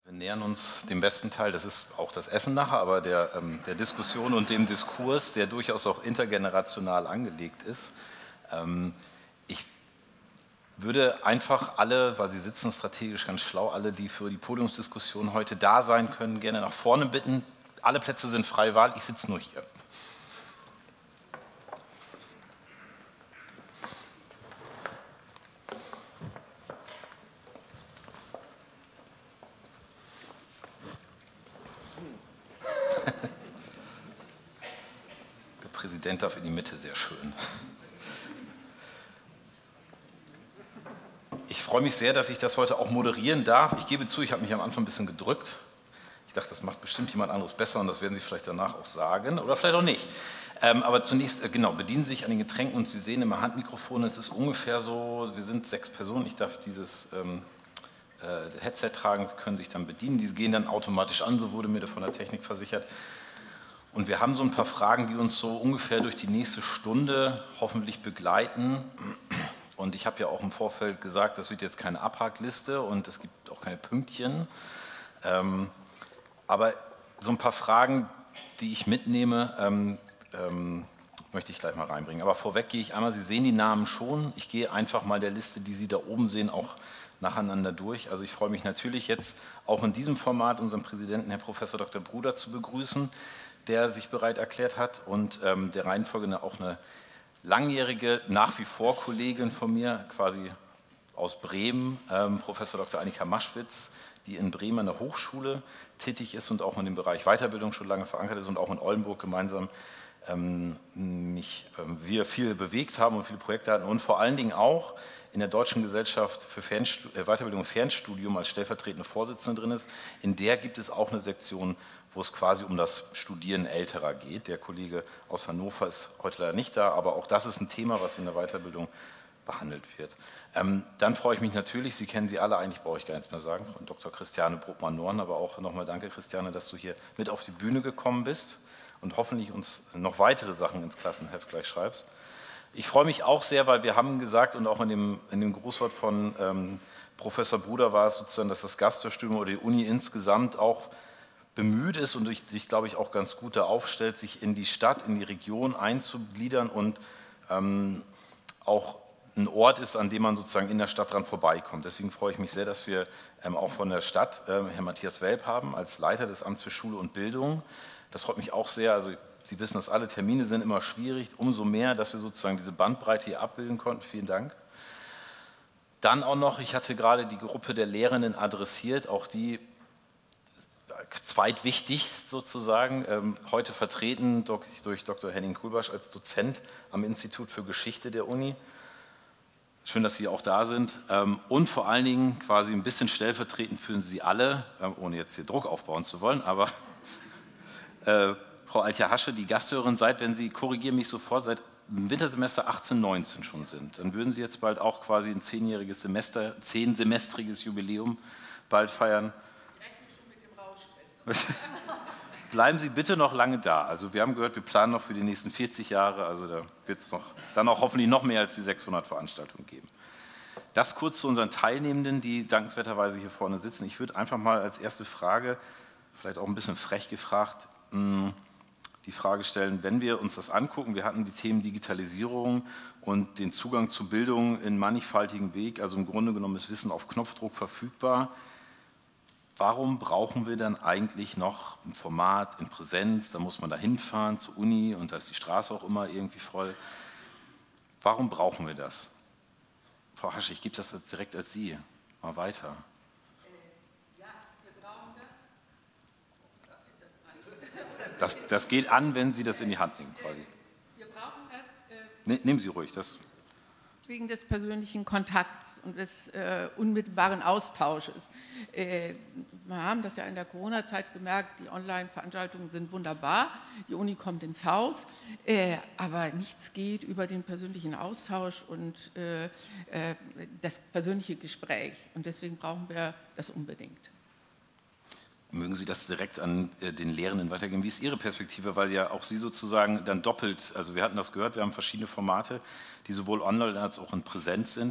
Wir nähern uns dem besten Teil, das ist auch das Essen nachher, aber der Diskussion und dem Diskurs, der durchaus auch intergenerational angelegt ist. Ich würde einfach alle, weil Sie sitzen strategisch ganz schlau, alle, die für die Podiumsdiskussion heute da sein können, gerne nach vorne bitten. Alle Plätze sind freie Wahl, ich sitze nur hier. Der Präsident darf in die Mitte, sehr schön. Ich freue mich sehr, dass ich das heute auch moderieren darf. Ich gebe zu, ich habe mich am Anfang ein bisschen gedrückt. Ich dachte, das macht bestimmt jemand anderes besser und das werden Sie vielleicht danach auch sagen oder vielleicht auch nicht. Aber zunächst, genau, bedienen Sie sich an den Getränken und Sie sehen immer Handmikrofone. Es ist ungefähr so, wir sind 6 Personen, ich darf dieses Headset tragen, Sie können sich dann bedienen. Die gehen dann automatisch an, so wurde mir von der Technik versichert. Und wir haben so ein paar Fragen, die uns so ungefähr durch die nächste Stunde hoffentlich begleiten. Und ich habe ja auch im Vorfeld gesagt, das wird jetzt keine Abhakliste und es gibt auch keine Pünktchen. Aber so ein paar Fragen, die ich mitnehme, möchte ich gleich mal reinbringen. Aber vorweg gehe ich einmal, Sie sehen die Namen schon, ich gehe einfach mal der Liste, die Sie da oben sehen, auch nacheinander durch. Also ich freue mich natürlich jetzt auch in diesem Format unseren Präsidenten, Herr Professor Dr. Bruder, zu begrüßen, der sich bereit erklärt hat und der Reihenfolge auch eine langjährige, nach wie vor Kollegin von mir, quasi aus Bremen, Professor Dr. Annika Maschwitz, die in Bremen an der Hochschule tätig ist und auch in dem Bereich Weiterbildung schon lange verankert ist und auch in Oldenburg gemeinsam wir viel bewegt haben und viele Projekte hatten und vor allen Dingen auch in der Deutschen Gesellschaft für Weiterbildung und Fernstudium als stellvertretende Vorsitzende drin ist. In der gibt es auch eine Sektion, wo es quasi um das Studieren älterer geht. Der Kollege aus Hannover ist heute leider nicht da, aber auch das ist ein Thema, was in der Weiterbildung behandelt wird. Dann freue ich mich natürlich, Sie kennen sie alle, eigentlich brauche ich gar nichts mehr sagen, von Dr. Christiane Bruckmann-Norn, aber auch nochmal danke, Christiane, dass du hier mit auf die Bühne gekommen bist und hoffentlich uns noch weitere Sachen ins Klassenheft gleich schreibst. Ich freue mich auch sehr, weil wir haben gesagt und auch in dem Grußwort von Professor Bruder war es sozusagen, dass das Gasthörstudium oder die Uni insgesamt auch bemüht ist und sich, glaube ich, auch ganz gut da aufstellt, sich in die Stadt, in die Region einzugliedern und auch ein Ort ist, an dem man sozusagen in der Stadt dran vorbeikommt. Deswegen freue ich mich sehr, dass wir auch von der Stadt Herrn Matthias Welp haben als Leiter des Amts für Schule und Bildung. Das freut mich auch sehr. Also Sie wissen, dass alle Termine sind immer schwierig. Umso mehr, dass wir sozusagen diese Bandbreite hier abbilden konnten. Vielen Dank. Dann auch noch, ich hatte gerade die Gruppe der Lehrenden adressiert, auch die zweitwichtigst sozusagen, heute vertreten durch Dr. Henning Kulbasch als Dozent am Institut für Geschichte der Uni. Schön, dass Sie auch da sind. Und vor allen Dingen quasi ein bisschen stellvertretend für Sie alle, ohne jetzt hier Druck aufbauen zu wollen, aber Frau Altja-Hasche, die Gasthörerin seid, wenn Sie, korrigieren mich sofort, seit Wintersemester 18/19 schon sind, dann würden Sie jetzt bald auch quasi ein 10-jähriges Semester, 10-semestriges Jubiläum bald feiern. Bleiben Sie bitte noch lange da. Also wir haben gehört, wir planen noch für die nächsten 40 Jahre, also da wird es dann auch hoffentlich noch mehr als die 600 Veranstaltungen geben. Das kurz zu unseren Teilnehmenden, die dankenswerterweise hier vorne sitzen. Ich würde einfach mal als erste Frage, vielleicht auch ein bisschen frech gefragt, die Frage stellen, wenn wir uns das angucken, wir hatten die Themen Digitalisierung und den Zugang zu Bildung in mannigfaltigem Weg, also im Grunde genommen ist Wissen auf Knopfdruck verfügbar. Warum brauchen wir dann eigentlich noch ein Format in Präsenz? Da muss man da hinfahren zur Uni und da ist die Straße auch immer irgendwie voll. Warum brauchen wir das? Frau Hasche, ich gebe das jetzt direkt als Sie. Mal weiter. Ja, wir brauchen das. Das geht an, wenn Sie das in die Hand nehmen quasi. Wir brauchen es. Nehmen Sie ruhig. Das wegen des persönlichen Kontakts und des unmittelbaren Austausches. Wir haben das ja in der Corona-Zeit gemerkt, die Online-Veranstaltungen sind wunderbar, die Uni kommt ins Haus, aber nichts geht über den persönlichen Austausch und das persönliche Gespräch. Und deswegen brauchen wir das unbedingt. Mögen Sie das direkt an den Lehrenden weitergeben? Wie ist Ihre Perspektive? Weil ja auch Sie sozusagen dann doppelt, also wir hatten das gehört, wir haben verschiedene Formate, die sowohl online als auch in Präsenz sind.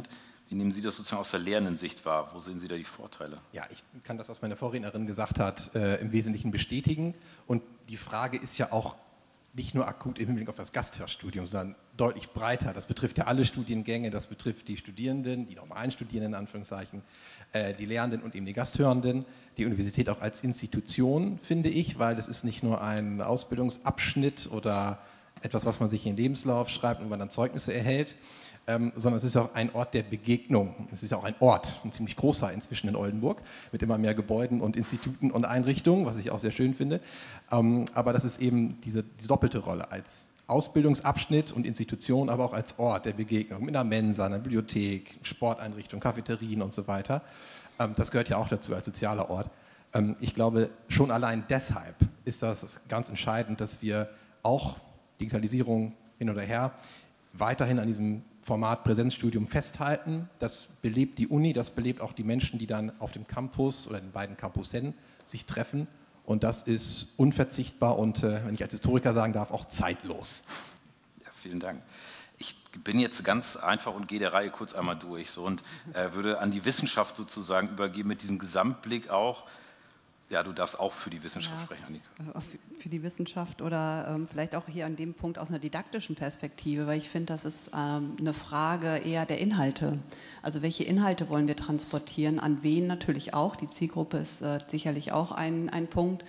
Wie nehmen Sie das sozusagen aus der Lehrenden-Sicht wahr? Wo sehen Sie da die Vorteile? Ja, ich kann das, was meine Vorrednerin gesagt hat, im Wesentlichen bestätigen. Und die Frage ist ja auch nicht nur akut im Hinblick auf das Gasthörstudium, sondern deutlich breiter. Das betrifft ja alle Studiengänge, das betrifft die Studierenden, die normalen Studierenden in Anführungszeichen, die Lehrenden und eben die Gasthörenden. Die Universität auch als Institution, finde ich, weil das ist nicht nur ein Ausbildungsabschnitt oder etwas, was man sich in den Lebenslauf schreibt und man dann Zeugnisse erhält, sondern es ist auch ein Ort der Begegnung. Es ist auch ein Ort, ein ziemlich großer inzwischen in Oldenburg, mit immer mehr Gebäuden und Instituten und Einrichtungen, was ich auch sehr schön finde. Aber das ist eben diese doppelte Rolle als Ausbildungsabschnitt und Institution, aber auch als Ort der Begegnung mit einer Mensa, einer Bibliothek, Sporteinrichtungen, Cafeterien und so weiter. Das gehört ja auch dazu als sozialer Ort. Ich glaube, schon allein deshalb ist das ganz entscheidend, dass wir auch Digitalisierung hin oder her weiterhin an diesem Format Präsenzstudium festhalten. Das belebt die Uni, das belebt auch die Menschen, die dann auf dem Campus oder den beiden Campussen sich treffen. Und das ist unverzichtbar und, wenn ich als Historiker sagen darf, auch zeitlos. Ja, vielen Dank. Ich bin jetzt ganz einfach und gehe der Reihe kurz einmal durch so, und würde an die Wissenschaft sozusagen übergeben mit diesem Gesamtblick auch. Ja, du darfst auch für die Wissenschaft sprechen, Annika. Für die Wissenschaft oder vielleicht auch hier an dem Punkt aus einer didaktischen Perspektive, weil ich finde, das ist eine Frage eher der Inhalte. Also welche Inhalte wollen wir transportieren, an wen natürlich auch, die Zielgruppe ist sicherlich auch ein Punkt,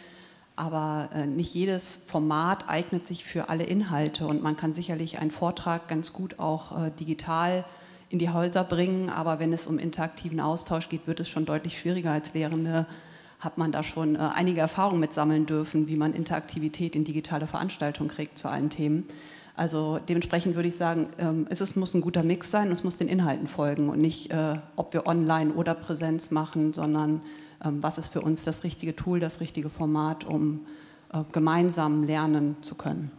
aber nicht jedes Format eignet sich für alle Inhalte und man kann sicherlich einen Vortrag ganz gut auch digital in die Häuser bringen, aber wenn es um interaktiven Austausch geht, wird es schon deutlich schwieriger. Als Lehrende hat man da schon einige Erfahrungen mit sammeln dürfen, wie man Interaktivität in digitale Veranstaltungen kriegt zu allen Themen. Also dementsprechend würde ich sagen, es muss ein guter Mix sein, es muss den Inhalten folgen und nicht, ob wir online oder Präsenz machen, sondern was ist für uns das richtige Tool, das richtige Format, um gemeinsam lernen zu können.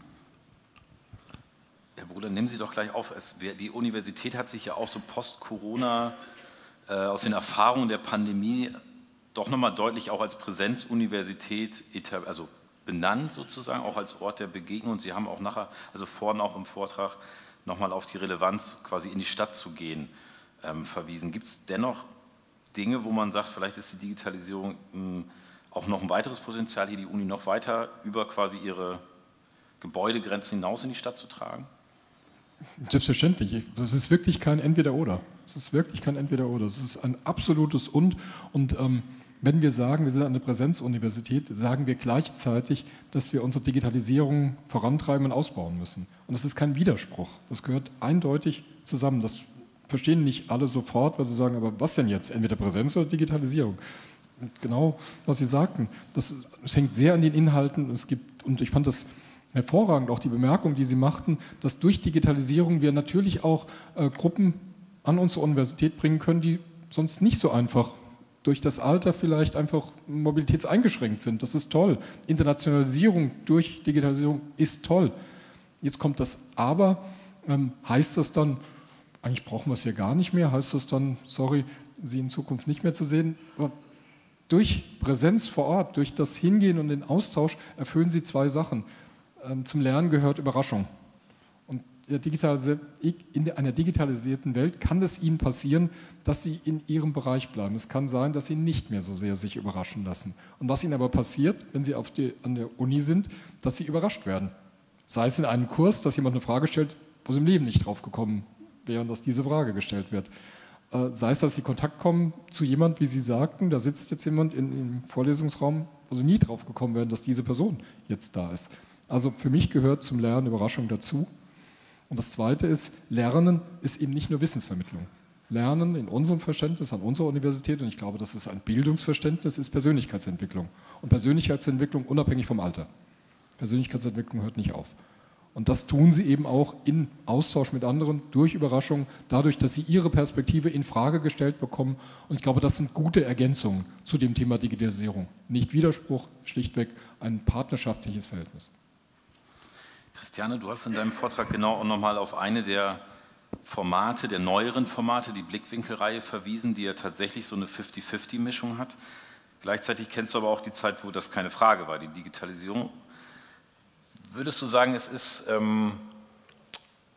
Herr Bruder, nehmen Sie doch gleich auf. Die Universität hat sich ja auch so post-Corona aus den Erfahrungen der Pandemie doch nochmal deutlich auch als Präsenzuniversität benannt sozusagen, auch als Ort der Begegnung. Und Sie haben auch nachher, also vorhin auch im Vortrag, nochmal auf die Relevanz quasi in die Stadt zu gehen verwiesen. Gibt es dennoch Dinge, wo man sagt, vielleicht ist die Digitalisierung auch noch ein weiteres Potenzial, hier die Uni noch weiter über quasi ihre Gebäudegrenzen hinaus in die Stadt zu tragen? Selbstverständlich. Das ist wirklich kein Entweder-Oder. Es ist wirklich kein Entweder-Oder. Es ist ein absolutes Und wenn wir sagen, wir sind eine Präsenzuniversität, sagen wir gleichzeitig, dass wir unsere Digitalisierung vorantreiben und ausbauen müssen. Und das ist kein Widerspruch. Das gehört eindeutig zusammen. Das verstehen nicht alle sofort, weil sie sagen, aber was denn jetzt? Entweder Präsenz oder Digitalisierung? Und genau, was Sie sagten, das hängt sehr an den Inhalten. Und ich fand das hervorragend, auch die Bemerkung, die Sie machten, dass durch Digitalisierung wir natürlich auch Gruppen an unsere Universität bringen können, die sonst nicht so einfach durch das Alter vielleicht einfach mobilitätseingeschränkt sind. Das ist toll. Internationalisierung durch Digitalisierung ist toll. Jetzt kommt das Aber. Heißt das dann, eigentlich brauchen wir es hier gar nicht mehr? Heißt das dann, sorry, Sie in Zukunft nicht mehr zu sehen? Aber durch Präsenz vor Ort, durch das Hingehen und den Austausch erfüllen Sie zwei Sachen. Zum Lernen gehört Überraschung. Und in einer digitalisierten Welt kann es Ihnen passieren, dass Sie in Ihrem Bereich bleiben. Es kann sein, dass Sie nicht mehr so sehr sich überraschen lassen. Und was Ihnen aber passiert, wenn Sie an der Uni sind, dass Sie überrascht werden. Sei es in einem Kurs, dass jemand eine Frage stellt, wo Sie im Leben nicht drauf gekommen wären, dass diese Frage gestellt wird. Sei es, dass Sie in Kontakt kommen zu jemand, wie Sie sagten, da sitzt jetzt jemand im Vorlesungsraum, wo Sie nie drauf gekommen wären, dass diese Person jetzt da ist. Also für mich gehört zum Lernen Überraschung dazu. Und das Zweite ist, Lernen ist eben nicht nur Wissensvermittlung. Lernen in unserem Verständnis an unserer Universität, und ich glaube, das ist ein Bildungsverständnis, ist Persönlichkeitsentwicklung. Und Persönlichkeitsentwicklung unabhängig vom Alter. Persönlichkeitsentwicklung hört nicht auf. Und das tun sie eben auch in Austausch mit anderen, durch Überraschung, dadurch, dass sie ihre Perspektive in Frage gestellt bekommen. Und ich glaube, das sind gute Ergänzungen zu dem Thema Digitalisierung. Nicht Widerspruch, schlichtweg ein partnerschaftliches Verhältnis. Christiane, du hast in deinem Vortrag genau auch nochmal auf eine der Formate, der neueren Formate, die Blickwinkelreihe verwiesen, die ja tatsächlich so eine 50-50-Mischung hat. Gleichzeitig kennst du aber auch die Zeit, wo das keine Frage war, die Digitalisierung. Würdest du sagen, es ist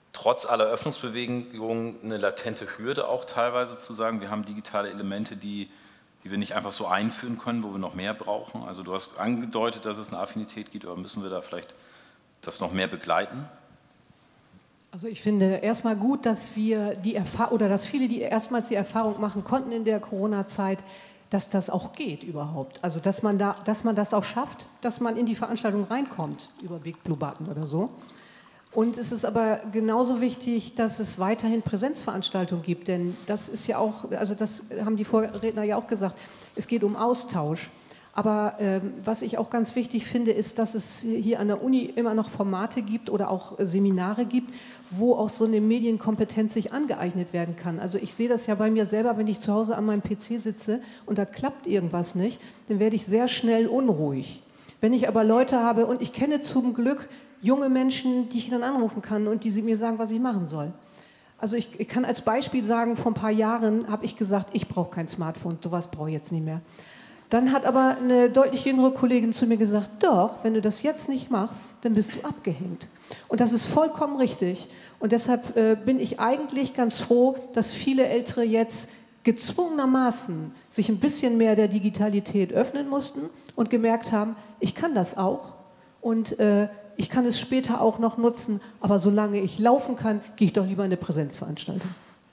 trotz aller Öffnungsbewegungen eine latente Hürde auch teilweise zu sagen, wir haben digitale Elemente, die wir nicht einfach so einführen können, wo wir noch mehr brauchen? Also du hast angedeutet, dass es eine Affinität gibt, aber müssen wir da vielleicht das noch mehr begleiten? Also ich finde erstmal gut, dass wir dass viele, die erstmals die Erfahrung machen konnten in der Corona-Zeit, dass das auch geht überhaupt. Also dass man das auch schafft, dass man in die Veranstaltung reinkommt über Big Blue Button oder so. Und es ist aber genauso wichtig, dass es weiterhin Präsenzveranstaltungen gibt, denn das ist ja auch, also das haben die Vorredner ja auch gesagt, es geht um Austausch. Aber was ich auch ganz wichtig finde, ist, dass es hier an der Uni immer noch Formate gibt oder auch Seminare gibt, wo auch so eine Medienkompetenz sich angeeignet werden kann. Also ich sehe das ja bei mir selber, wenn ich zu Hause an meinem PC sitze und da klappt irgendwas nicht, dann werde ich sehr schnell unruhig. Wenn ich aber Leute habe, und ich kenne zum Glück junge Menschen, die ich dann anrufen kann und die mir sagen, was ich machen soll. Also ich kann als Beispiel sagen, vor ein paar Jahren habe ich gesagt, ich brauche kein Smartphone, sowas brauche ich jetzt nicht mehr. Dann hat aber eine deutlich jüngere Kollegin zu mir gesagt, doch, wenn du das jetzt nicht machst, dann bist du abgehängt. Und das ist vollkommen richtig. Und deshalb bin ich eigentlich ganz froh, dass viele Ältere jetzt gezwungenermaßen sich ein bisschen mehr der Digitalität öffnen mussten und gemerkt haben, ich kann das auch und ich kann es später auch noch nutzen, aber solange ich laufen kann, gehe ich doch lieber in eine Präsenzveranstaltung.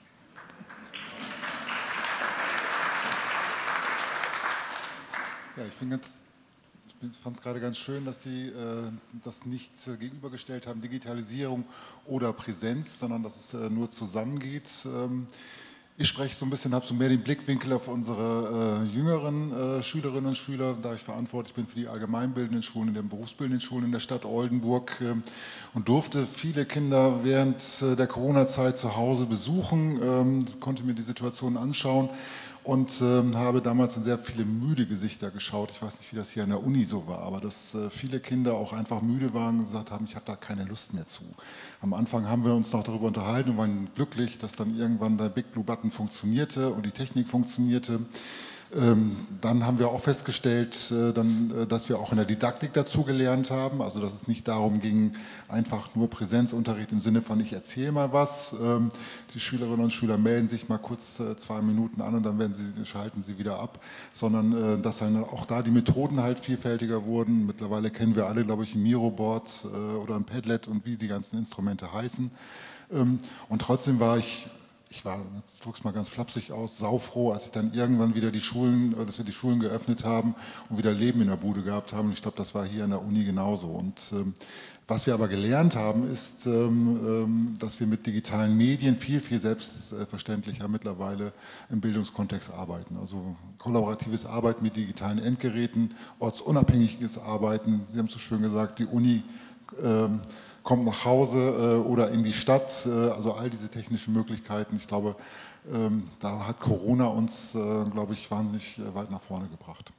Ja, ich fand es gerade ganz schön, dass Sie das nicht gegenübergestellt haben, Digitalisierung oder Präsenz, sondern dass es nur zusammengeht. Ich spreche so ein bisschen, habe so mehr den Blickwinkel auf unsere jüngeren Schülerinnen und Schüler, da ich verantwortlich bin für die allgemeinbildenden Schulen, in den berufsbildenden Schulen in der Stadt Oldenburg und durfte viele Kinder während der Corona-Zeit zu Hause besuchen, konnte mir die Situation anschauen. Und habe damals in sehr viele müde Gesichter geschaut. Ich weiß nicht, wie das hier an der Uni so war, aber dass viele Kinder auch einfach müde waren und gesagt haben, ich habe da keine Lust mehr zu. Am Anfang haben wir uns noch darüber unterhalten und waren glücklich, dass dann irgendwann der Big Blue Button funktionierte und die Technik funktionierte. Dann haben wir auch festgestellt, dass wir auch in der Didaktik dazu gelernt haben, also dass es nicht darum ging, einfach nur Präsenzunterricht im Sinne von ich erzähle mal was, die Schülerinnen und Schüler melden sich mal kurz 2 Minuten an und dann schalten sie wieder ab, sondern dass dann auch da die Methoden halt vielfältiger wurden. Mittlerweile kennen wir alle, glaube ich, ein Miroboard oder ein Padlet und wie die ganzen Instrumente heißen. Und trotzdem war ich drück's mal ganz flapsig aus, saufroh, als ich dann irgendwann wieder dass wir die Schulen geöffnet haben und wieder Leben in der Bude gehabt haben. Und ich glaube, das war hier an der Uni genauso. Und was wir aber gelernt haben, ist, dass wir mit digitalen Medien viel, viel selbstverständlicher mittlerweile im Bildungskontext arbeiten. Also kollaboratives Arbeiten mit digitalen Endgeräten, ortsunabhängiges Arbeiten. Sie haben es so schön gesagt, die Uni kommt nach Hause oder in die Stadt, also all diese technischen Möglichkeiten. Ich glaube, da hat Corona uns, glaube ich, wahnsinnig weit nach vorne gebracht.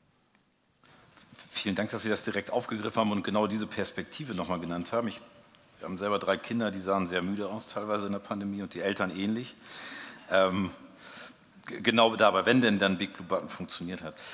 Vielen Dank, dass Sie das direkt aufgegriffen haben und genau diese Perspektive nochmal genannt haben. Wir haben selber 3 Kinder, die sahen sehr müde aus, teilweise in der Pandemie und die Eltern ähnlich. Genau dabei, wenn denn dann Big Blue Button funktioniert hat.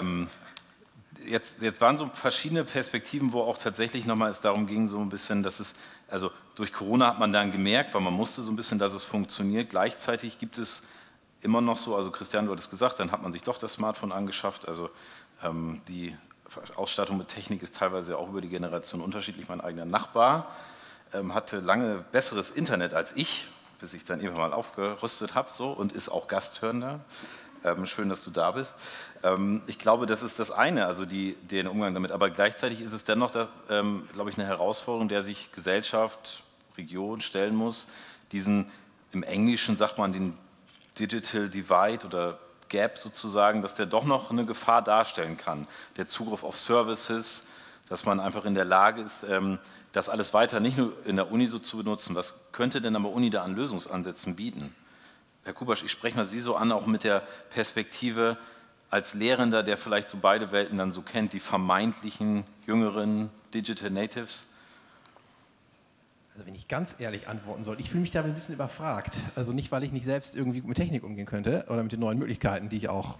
Jetzt waren so verschiedene Perspektiven, wo auch tatsächlich nochmal es darum ging, so ein bisschen, dass es, also durch Corona hat man dann gemerkt, weil man musste so ein bisschen, dass es funktioniert. Gleichzeitig gibt es immer noch so, also Christian, du hattest gesagt, dann hat man sich doch das Smartphone angeschafft. Also die Ausstattung mit Technik ist teilweise auch über die Generation unterschiedlich. Mein eigener Nachbar hatte lange besseres Internet als ich, bis ich dann irgendwann mal aufgerüstet habe so, und ist auch Gasthörender. Schön, dass du da bist. Ich glaube, das ist das eine, also den Umgang damit. Aber gleichzeitig ist es dennoch, glaube ich, eine Herausforderung, der sich Gesellschaft, Region stellen muss. Diesen, im Englischen sagt man den Digital Divide oder Gap sozusagen, dass der doch noch eine Gefahr darstellen kann. Der Zugriff auf Services, dass man einfach in der Lage ist, das alles weiter nicht nur in der Uni so zu benutzen. Was könnte denn aber Uni da an Lösungsansätzen bieten? Herr Kubasch, ich spreche mal Sie so an, auch mit der Perspektive als Lehrender, der vielleicht so beide Welten dann so kennt, die vermeintlichen jüngeren Digital Natives. Also wenn ich ganz ehrlich antworten soll, ich fühle mich da ein bisschen überfragt. Also nicht, weil ich nicht selbst irgendwie mit Technik umgehen könnte oder mit den neuen Möglichkeiten, die ich auch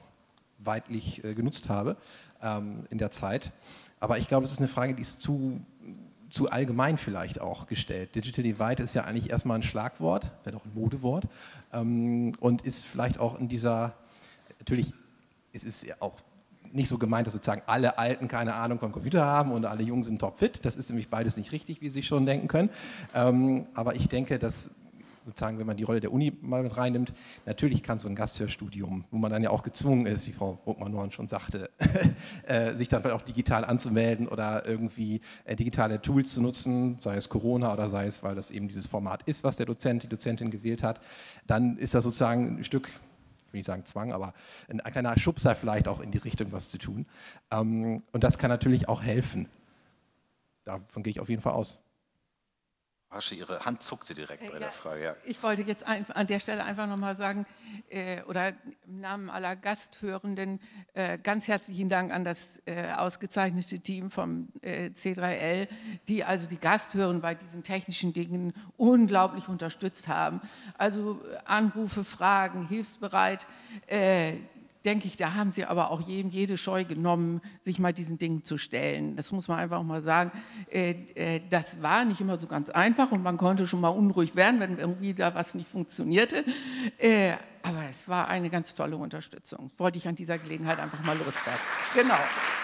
weitlich genutzt habe in der Zeit. Aber ich glaube, es ist eine Frage, die ist zu zu allgemein vielleicht auch gestellt. Digital Divide ist ja eigentlich erstmal ein Schlagwort, wäre doch ein Modewort, und ist vielleicht auch in dieser, natürlich, es ist ja auch nicht so gemeint, dass sozusagen alle Alten keine Ahnung vom Computer haben und alle Jungen sind topfit. Das ist nämlich beides nicht richtig, wie Sie sich schon denken können. Aber ich denke, dass sozusagen, wenn man die Rolle der Uni mal mit reinnimmt, natürlich kann so ein Gasthörstudium, wo man dann ja auch gezwungen ist, wie Frau Bruckmann-Norn schon sagte, sich dann vielleicht auch digital anzumelden oder irgendwie digitale Tools zu nutzen, sei es Corona oder sei es, weil das eben dieses Format ist, was der Dozent, die Dozentin gewählt hat, dann ist das sozusagen ein Stück, ich will nicht sagen Zwang, aber ein kleiner Schubser vielleicht auch in die Richtung, was zu tun. Und das kann natürlich auch helfen. Davon gehe ich auf jeden Fall aus. Asche, Ihre Hand zuckte direkt bei der Frage. Ja. Ich wollte jetzt an der Stelle einfach nochmal sagen, oder im Namen aller Gasthörenden, ganz herzlichen Dank an das ausgezeichnete Team vom C3L, die also die Gasthörenden bei diesen technischen Dingen unglaublich unterstützt haben. Also Anrufe, Fragen, hilfsbereit. Denke ich, da haben sie aber auch jede Scheu genommen, sich mal diesen Dingen zu stellen. Das muss man einfach auch mal sagen. Das war nicht immer so ganz einfach und man konnte schon mal unruhig werden, wenn irgendwie da was nicht funktionierte. Aber es war eine ganz tolle Unterstützung. Wollte ich an dieser Gelegenheit einfach mal loswerden. Genau.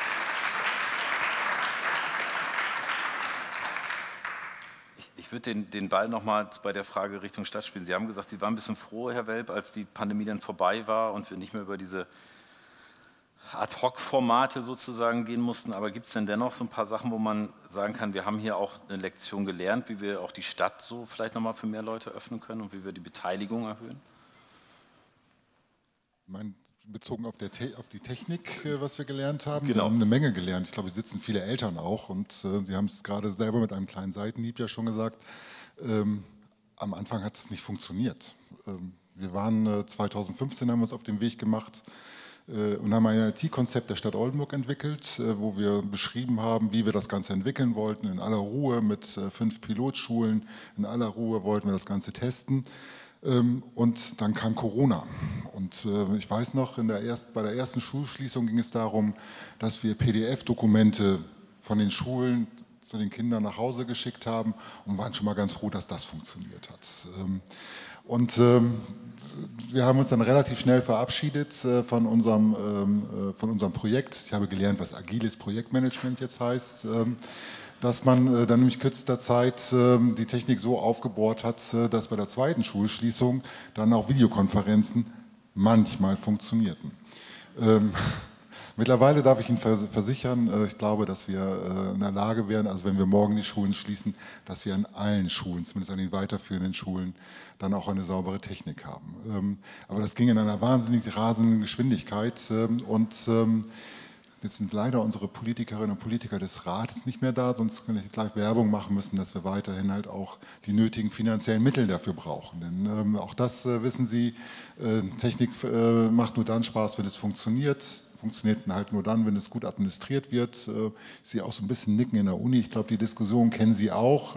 Ich würde den Ball nochmal bei der Frage Richtung Stadt spielen. Sie haben gesagt, Sie waren ein bisschen froh, Herr Welp, als die Pandemie dann vorbei war und wir nicht mehr über diese Ad-Hoc-Formate sozusagen gehen mussten. Aber gibt es denn dennoch so ein paar Sachen, wo man sagen kann, wir haben hier auch eine Lektion gelernt, wie wir auch die Stadt so vielleicht nochmal für mehr Leute öffnen können und wie wir die Beteiligung erhöhen? Ich meine, bezogen auf die Technik, was wir gelernt haben. Genau. Wir haben eine Menge gelernt. Ich glaube, hier sitzen viele Eltern auch und Sie haben es gerade selber mit einem kleinen Seitenhieb ja schon gesagt. Am Anfang hat es nicht funktioniert. Wir waren 2015, haben wir uns auf den Weg gemacht und haben ein IT-Konzept der Stadt Oldenburg entwickelt, wo wir beschrieben haben, wie wir das Ganze entwickeln wollten, in aller Ruhe mit 5 Pilotschulen, in aller Ruhe wollten wir das Ganze testen. Und dann kam Corona und ich weiß noch, bei der ersten Schulschließung ging es darum, dass wir PDF-Dokumente von den Schulen zu den Kindern nach Hause geschickt haben und waren schon mal ganz froh, dass das funktioniert hat. Und wir haben uns dann relativ schnell verabschiedet von unserem Projekt. Ich habe gelernt, was agiles Projektmanagement jetzt heißt. Dass man dann nämlich kürzester Zeit die Technik so aufgebohrt hat, dass bei der zweiten Schulschließung dann auch Videokonferenzen manchmal funktionierten. Mittlerweile darf ich Ihnen versichern, ich glaube, dass wir in der Lage wären, also wenn wir morgen die Schulen schließen, dass wir an allen Schulen, zumindest an den weiterführenden Schulen, dann auch eine saubere Technik haben. Aber das ging in einer wahnsinnig rasenden Geschwindigkeit und jetzt sind leider unsere Politikerinnen und Politiker des Rates nicht mehr da, sonst könnte ich gleich Werbung machen müssen, dass wir weiterhin halt auch die nötigen finanziellen Mittel dafür brauchen. Denn auch das wissen Sie, Technik macht nur dann Spaß, wenn es funktioniert. Funktioniert halt nur dann, wenn es gut administriert wird. Ich sehe auch so ein bisschen Nicken in der Uni. Ich glaube, die Diskussion kennen Sie auch.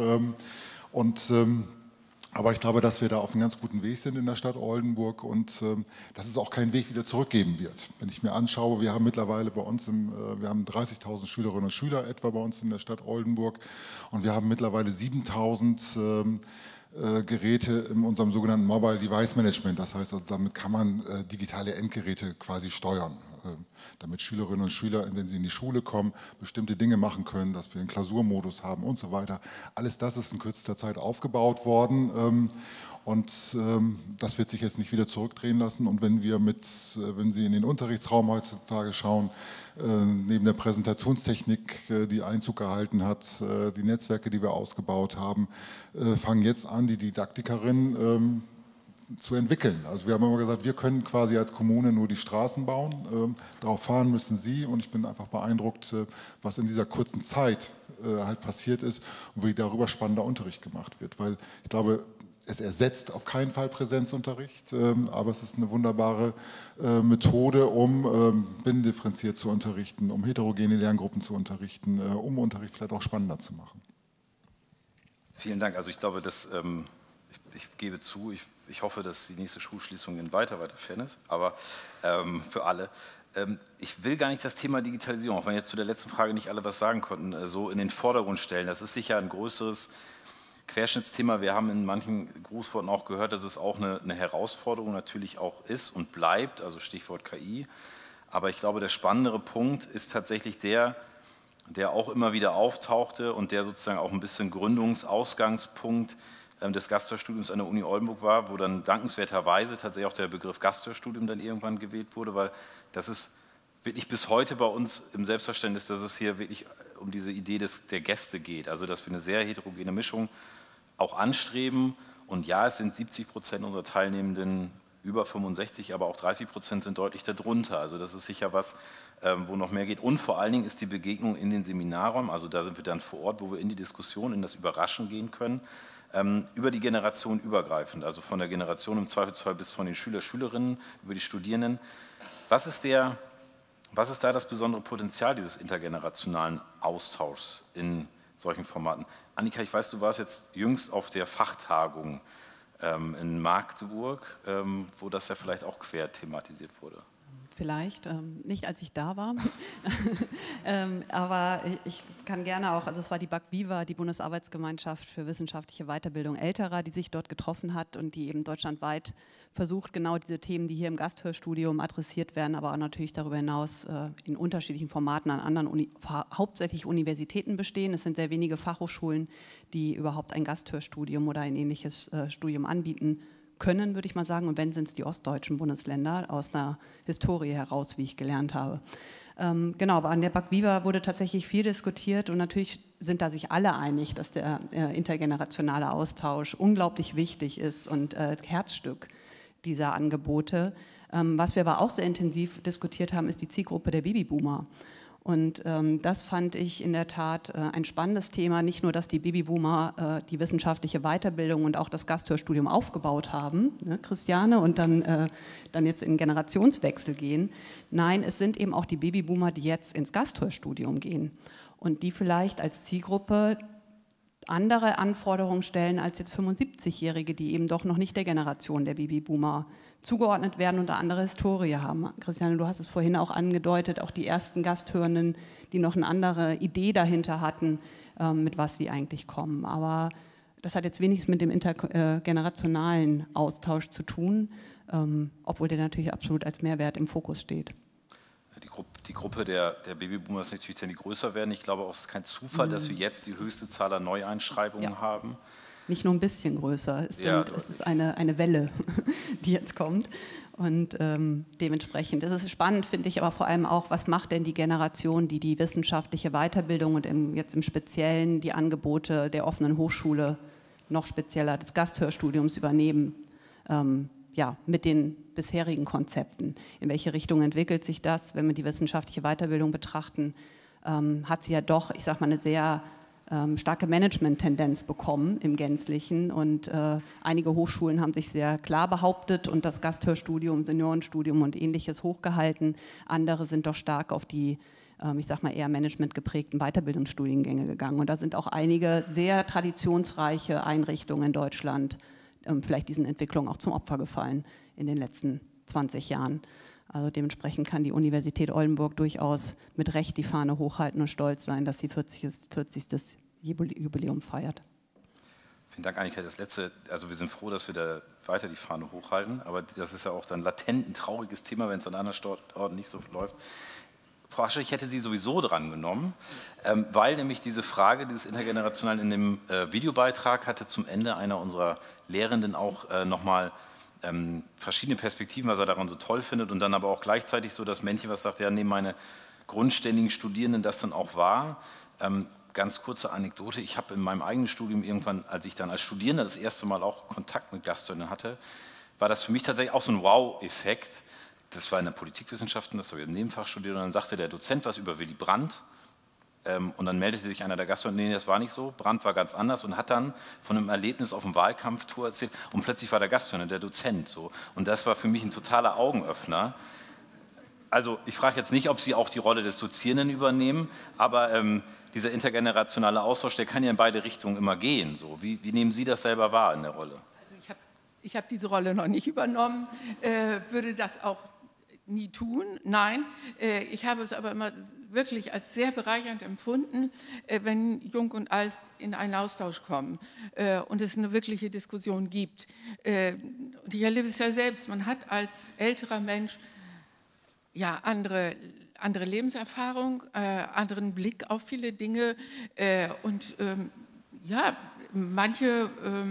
Aber ich glaube, dass wir da auf einem ganz guten Weg sind in der Stadt Oldenburg und dass es auch keinen Weg wieder zurückgeben wird. Wenn ich mir anschaue, wir haben mittlerweile bei uns, wir haben 30.000 Schülerinnen und Schüler etwa bei uns in der Stadt Oldenburg und wir haben mittlerweile 7.000 Geräte in unserem sogenannten Mobile Device Management. Das heißt, also damit kann man digitale Endgeräte quasi steuern, damit Schülerinnen und Schüler, wenn sie in die Schule kommen, bestimmte Dinge machen können, dass wir einen Klausurmodus haben und so weiter. Alles das ist in kürzester Zeit aufgebaut worden und das wird sich jetzt nicht wieder zurückdrehen lassen. Und wenn Sie in den Unterrichtsraum heutzutage schauen, neben der Präsentationstechnik, die Einzug gehalten hat, die Netzwerke, die wir ausgebaut haben, fangen jetzt an, die Didaktikerinnen zu entwickeln. Also wir haben immer gesagt, wir können quasi als Kommune nur die Straßen bauen, darauf fahren müssen Sie und ich bin einfach beeindruckt, was in dieser kurzen Zeit halt passiert ist und wie darüber spannender Unterricht gemacht wird, weil ich glaube, es ersetzt auf keinen Fall Präsenzunterricht, aber es ist eine wunderbare Methode, um binnendifferenziert zu unterrichten, um heterogene Lerngruppen zu unterrichten, um Unterricht vielleicht auch spannender zu machen. Vielen Dank. Also ich glaube, ich gebe zu, ich hoffe, dass die nächste Schulschließung in weiter fern ist, aber für alle. Ich will gar nicht das Thema Digitalisierung, auch wenn jetzt zu der letzten Frage nicht alle was sagen konnten, so in den Vordergrund stellen. Das ist sicher ein größeres Querschnittsthema. Wir haben in manchen Grußworten auch gehört, dass es auch eine Herausforderung natürlich auch ist und bleibt, also Stichwort KI. Aber ich glaube, der spannendere Punkt ist tatsächlich der auch immer wieder auftauchte und der sozusagen auch ein bisschen Gründungsausgangspunkt des Gasthörstudiums an der Uni Oldenburg war, wo dann dankenswerterweise tatsächlich auch der Begriff Gasthörstudium dann irgendwann gewählt wurde, weil das ist wirklich bis heute bei uns im Selbstverständnis, dass es hier wirklich um diese Idee der Gäste geht, also dass wir eine sehr heterogene Mischung auch anstreben und ja, es sind 70% unserer Teilnehmenden über 65, aber auch 30% sind deutlich darunter, also das ist sicher was, wo noch mehr geht und vor allen Dingen ist die Begegnung in den Seminarräumen, also da sind wir dann vor Ort, wo wir in die Diskussion, in das Überraschen gehen können, über die Generation übergreifend, also von der Generation im Zweifelsfall bis von den Schülerinnen, über die Studierenden. Was ist da das besondere Potenzial dieses intergenerationalen Austauschs in solchen Formaten? Annika, ich weiß, du warst jetzt jüngst auf der Fachtagung in Magdeburg, wo das ja vielleicht auch quer thematisiert wurde. Vielleicht, nicht als ich da war, aber ich kann gerne auch, also es war die BAC-Viva, die Bundesarbeitsgemeinschaft für wissenschaftliche Weiterbildung Älterer, die sich dort getroffen hat und die eben deutschlandweit versucht, genau diese Themen, die hier im Gasthörstudium adressiert werden, aber auch natürlich darüber hinaus in unterschiedlichen Formaten an anderen, hauptsächlich Universitäten bestehen. Es sind sehr wenige Fachhochschulen, die überhaupt ein Gasthörstudium oder ein ähnliches Studium anbieten können, würde ich mal sagen, und wenn, sind es die ostdeutschen Bundesländer aus einer Historie heraus, wie ich gelernt habe. Genau, aber an der BAC-Viva wurde tatsächlich viel diskutiert und natürlich sind da sich alle einig, dass der intergenerationale Austausch unglaublich wichtig ist und Herzstück dieser Angebote. Was wir aber auch sehr intensiv diskutiert haben, ist die Zielgruppe der Babyboomer. Und das fand ich in der Tat ein spannendes Thema, nicht nur, dass die Babyboomer die wissenschaftliche Weiterbildung und auch das Gasthörstudium aufgebaut haben, ne, Christiane, und dann jetzt in Generationswechsel gehen. Nein, es sind eben auch die Babyboomer, die jetzt ins Gasthörstudium gehen und die vielleicht als Zielgruppe andere Anforderungen stellen als jetzt 75-Jährige, die eben doch noch nicht der Generation der Babyboomer zugeordnet werden und eine andere Historie haben. Christiane, du hast es vorhin auch angedeutet, auch die ersten Gasthörenden, die noch eine andere Idee dahinter hatten, mit was sie eigentlich kommen. Aber das hat jetzt wenig mit dem intergenerationalen Austausch zu tun, obwohl der natürlich absolut als Mehrwert im Fokus steht. Die Gruppe der Babyboomer ist natürlich die größer werden. Ich glaube auch, es ist kein Zufall, dass wir jetzt die höchste Zahl an Neueinschreibungen haben. Nicht nur ein bisschen größer, es ist eine Welle, die jetzt kommt. Und dementsprechend ist es spannend, finde ich, aber vor allem auch, was macht denn die Generation, die die wissenschaftliche Weiterbildung und jetzt im Speziellen die Angebote der offenen Hochschule, noch spezieller des Gasthörstudiums übernehmen, mit den bisherigen Konzepten. In welche Richtung entwickelt sich das? Wenn wir die wissenschaftliche Weiterbildung betrachten, hat sie ja doch, ich sage mal, eine sehr starke Management-Tendenz bekommen im Gänzlichen und einige Hochschulen haben sich sehr klar behauptet und das Gasthörstudium, Seniorenstudium und Ähnliches hochgehalten. Andere sind doch stark auf die, ich sage mal, eher managementgeprägten Weiterbildungsstudiengänge gegangen und da sind auch einige sehr traditionsreiche Einrichtungen in Deutschland vielleicht diesen Entwicklungen auch zum Opfer gefallen in den letzten 20 Jahren. Also dementsprechend kann die Universität Oldenburg durchaus mit Recht die Fahne hochhalten und stolz sein, dass sie 40. Jubiläum feiert. Vielen Dank, Annika. Das Letzte, also wir sind froh, dass wir da weiter die Fahne hochhalten, aber das ist ja auch dann latent ein trauriges Thema, wenn es an anderen Orten nicht so läuft. Frau Asche, ich hätte Sie sowieso dran genommen, weil nämlich diese Frage dieses Intergenerationalen in dem Videobeitrag hatte zum Ende einer unserer Lehrenden auch nochmal verschiedene Perspektiven, was er daran so toll findet und dann aber auch gleichzeitig so das Männchen, was sagt, ja, nehmen meine grundständigen Studierenden das dann auch wahr. Ganz kurze Anekdote, ich habe in meinem eigenen Studium irgendwann, als ich dann als Studierender das erste Mal auch Kontakt mit Gasthörnern hatte, war das für mich tatsächlich auch so ein Wow-Effekt. Das war in der Politikwissenschaften, das habe ich im Nebenfach studiert und dann sagte der Dozent was über Willy Brandt und dann meldete sich einer der Gasthörer, nee, das war nicht so, Brandt war ganz anders und hat dann von einem Erlebnis auf dem Wahlkampftour erzählt und plötzlich war der Gasthörer, der Dozent so und das war für mich ein totaler Augenöffner. Also ich frage jetzt nicht, ob Sie auch die Rolle des Dozierenden übernehmen, aber dieser intergenerationale Austausch, der kann ja in beide Richtungen immer gehen. So. Wie nehmen Sie das selber wahr in der Rolle? Also ich habe diese Rolle noch nicht übernommen, würde das auch nie tun, nein. Ich habe es aber immer wirklich als sehr bereichernd empfunden, wenn Jung und Alt in einen Austausch kommen und es eine wirkliche Diskussion gibt. Und ich erlebe es ja selbst, man hat als älterer Mensch ja andere Lebenserfahrung, anderen Blick auf viele Dinge und ja, manche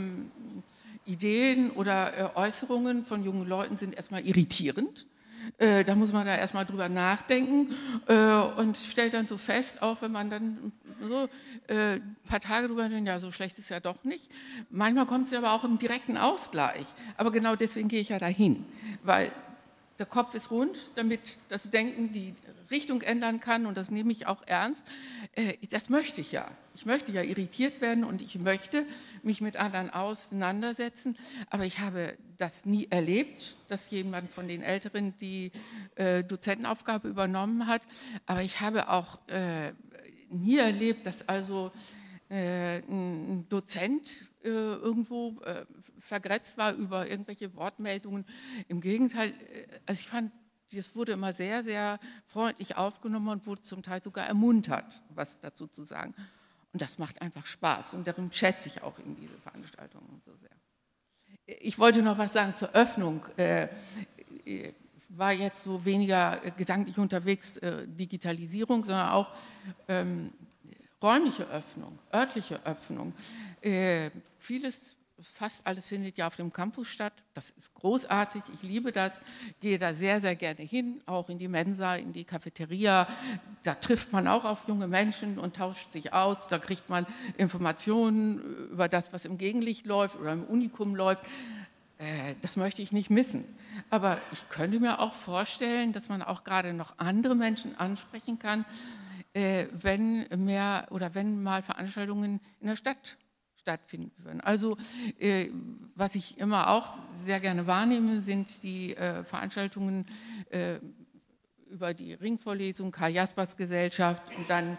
Ideen oder Äußerungen von jungen Leuten sind erstmal irritierend. Da muss man da erstmal drüber nachdenken und stellt dann so fest, auch wenn man dann so ein paar Tage drüber denkt, ja, so schlecht ist es ja doch nicht. Manchmal kommt es aber auch im direkten Ausgleich. Aber genau deswegen gehe ich ja dahin, weil der Kopf ist rund, damit das Denken die Richtung ändern kann und das nehme ich auch ernst. Das möchte ich ja. Ich möchte ja irritiert werden und ich möchte mich mit anderen auseinandersetzen, aber ich habe das nie erlebt, dass jemand von den Älteren die Dozentenaufgabe übernommen hat, aber ich habe auch nie erlebt, dass also ein Dozent irgendwo vergrätzt war über irgendwelche Wortmeldungen. Im Gegenteil, also ich fand, das wurde immer sehr, sehr freundlich aufgenommen und wurde zum Teil sogar ermuntert, was dazu zu sagen. Und das macht einfach Spaß und darum schätze ich auch in diese Veranstaltungen so sehr. Ich wollte noch was sagen zur Öffnung. War jetzt so weniger gedanklich unterwegs, Digitalisierung, sondern auch räumliche Öffnung, örtliche Öffnung. Vieles, fast alles findet ja auf dem Campus statt. Das ist großartig, ich liebe das, gehe da sehr, sehr gerne hin, auch in die Mensa, in die Cafeteria. Da trifft man auch auf junge Menschen und tauscht sich aus. Da kriegt man Informationen über das, was im Gegenlicht läuft oder im Unikum läuft. Das möchte ich nicht missen. Aber ich könnte mir auch vorstellen, dass man auch gerade noch andere Menschen ansprechen kann, wenn mal Veranstaltungen in der Stadt stattfinden würden. Also was ich immer auch sehr gerne wahrnehme, sind die Veranstaltungen über die Ringvorlesung, Karl Jaspers Gesellschaft und dann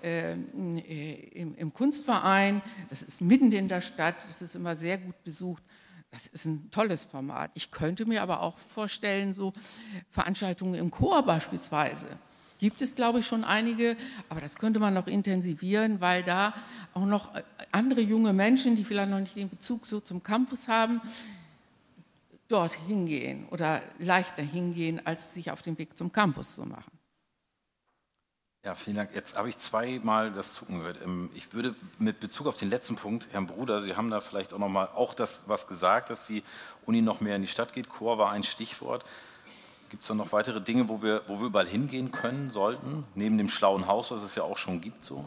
im Kunstverein. Das ist mitten in der Stadt, das ist immer sehr gut besucht. Das ist ein tolles Format. Ich könnte mir aber auch vorstellen, so Veranstaltungen im Chor beispielsweise. Gibt es, glaube ich, schon einige, aber das könnte man noch intensivieren, weil da auch noch andere junge Menschen, die vielleicht noch nicht den Bezug so zum Campus haben, dort hingehen oder leichter hingehen, als sich auf den Weg zum Campus zu machen. Ja, vielen Dank. Jetzt habe ich zweimal das Zucken gehört. Ich würde mit Bezug auf den letzten Punkt, Herrn Bruder, Sie haben da vielleicht auch noch mal das was gesagt, dass die Uni noch mehr in die Stadt geht. Chor war ein Stichwort. Gibt es da noch weitere Dinge, wo wir überall hingehen können sollten, neben dem schlauen Haus, was es ja auch schon gibt? So?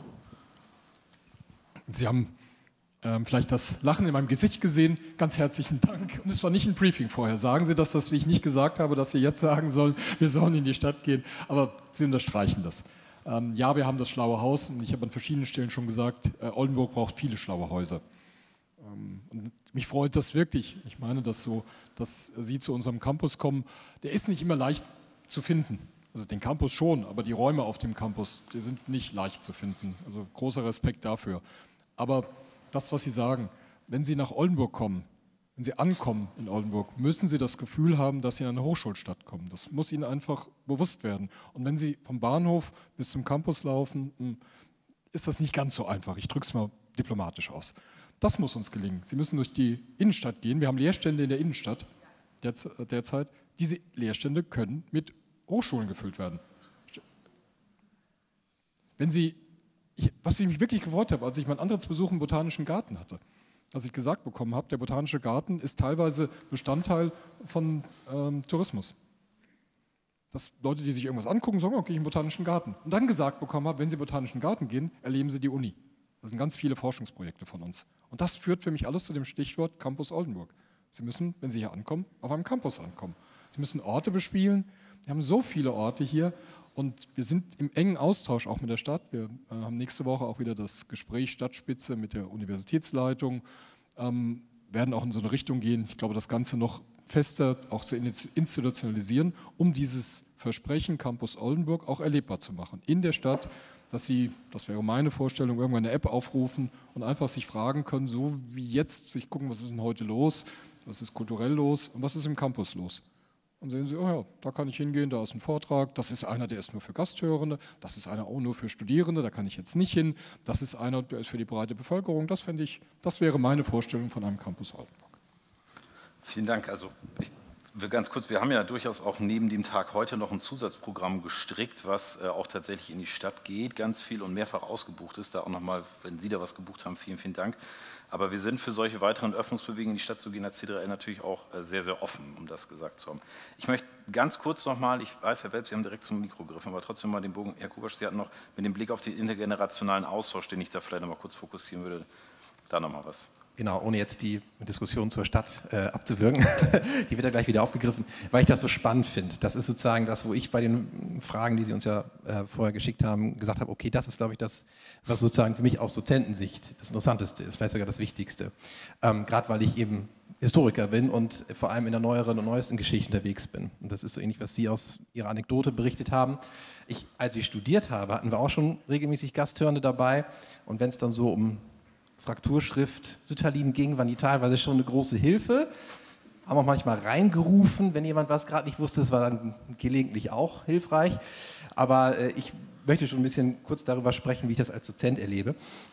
Sie haben vielleicht das Lachen in meinem Gesicht gesehen. Ganz herzlichen Dank. Und es war nicht ein Briefing vorher. Sagen Sie das, dass ich nicht gesagt habe, dass Sie jetzt sagen sollen, wir sollen in die Stadt gehen. Aber Sie unterstreichen das. Ja, wir haben das schlaue Haus und ich habe an verschiedenen Stellen schon gesagt, Oldenburg braucht viele schlaue Häuser. Und mich freut das wirklich. Ich meine das so, dass Sie zu unserem Campus kommen. Der ist nicht immer leicht zu finden. Also den Campus schon, aber die Räume auf dem Campus, die sind nicht leicht zu finden. Also großer Respekt dafür. Aber das, was Sie sagen, wenn Sie nach Oldenburg kommen, wenn Sie ankommen in Oldenburg, müssen Sie das Gefühl haben, dass Sie in eine Hochschulstadt kommen. Das muss Ihnen einfach bewusst werden. Und wenn Sie vom Bahnhof bis zum Campus laufen, ist das nicht ganz so einfach. Ich drücke es mal diplomatisch aus. Das muss uns gelingen. Sie müssen durch die Innenstadt gehen. Wir haben Lehrstände in der Innenstadt derzeit. Diese Lehrstände können mit Hochschulen gefüllt werden. Was ich mich wirklich gefreut habe, als ich meinen Antrittsbesuch im Botanischen Garten hatte, als ich gesagt bekommen habe, der Botanische Garten ist teilweise Bestandteil von Tourismus. Dass Leute, die sich irgendwas angucken, sagen, okay, ich gehe in den Botanischen Garten. Und dann gesagt bekommen habe, wenn Sie in den Botanischen Garten gehen, erleben Sie die Uni. Das sind ganz viele Forschungsprojekte von uns. Und das führt für mich alles zu dem Stichwort Campus Oldenburg. Sie müssen, wenn Sie hier ankommen, auf einem Campus ankommen. Sie müssen Orte bespielen. Wir haben so viele Orte hier und wir sind im engen Austausch auch mit der Stadt. Wir haben nächste Woche auch wieder das Gespräch Stadtspitze mit der Universitätsleitung, werden auch in so eine Richtung gehen. Ich glaube, das Ganze noch fester auch zu institutionalisieren, um dieses Versprechen Campus Oldenburg auch erlebbar zu machen. In der Stadt, dass Sie, das wäre meine Vorstellung, irgendwann eine App aufrufen und einfach sich fragen können, so wie jetzt, sich gucken, was ist denn heute los, was ist kulturell los und was ist im Campus los. Dann sehen Sie, oh ja, da kann ich hingehen, da ist ein Vortrag, das ist einer, der ist nur für Gasthörende, das ist einer auch nur für Studierende, da kann ich jetzt nicht hin, das ist einer, der ist für die breite Bevölkerung. Das fände ich, das wäre meine Vorstellung von einem Campus Altenburg. Vielen Dank. Also ich will ganz kurz, wir haben ja durchaus auch neben dem Tag heute noch ein Zusatzprogramm gestrickt, was auch tatsächlich in die Stadt geht, ganz viel und mehrfach ausgebucht ist. Da auch nochmal, wenn Sie da was gebucht haben, vielen, vielen Dank. Aber wir sind für solche weiteren Öffnungsbewegungen in die Stadt zu gehen als C3L natürlich auch sehr, sehr offen, um das gesagt zu haben. Ich möchte ganz kurz nochmal, ich weiß, Herr Welp, Sie haben direkt zum Mikro gegriffen, aber trotzdem mal den Bogen, Herr Kubasch, Sie hatten noch mit dem Blick auf den intergenerationalen Austausch, den ich da vielleicht nochmal kurz fokussieren würde, da nochmal was. Genau, ohne jetzt die Diskussion zur Stadt abzuwürgen, die wird ja gleich wieder aufgegriffen, weil ich das so spannend finde. Das ist sozusagen das, wo ich bei den Fragen, die Sie uns ja vorher geschickt haben, gesagt habe, okay, das ist, glaube ich, das, was sozusagen für mich aus Dozentensicht das Interessanteste ist, vielleicht sogar das Wichtigste. Gerade weil ich eben Historiker bin und vor allem in der neueren und neuesten Geschichte unterwegs bin. Und das ist so ähnlich, was Sie aus Ihrer Anekdote berichtet haben. Als ich studiert habe, hatten wir auch schon regelmäßig Gasthörende dabei. Und wenn es dann so um Frakturschrift Sütterlin ging, waren die teilweise schon eine große Hilfe. Haben auch manchmal reingerufen, wenn jemand was gerade nicht wusste. Das war dann gelegentlich auch hilfreich. Aber ich möchte schon ein bisschen kurz darüber sprechen, wie ich das als Dozent erlebe.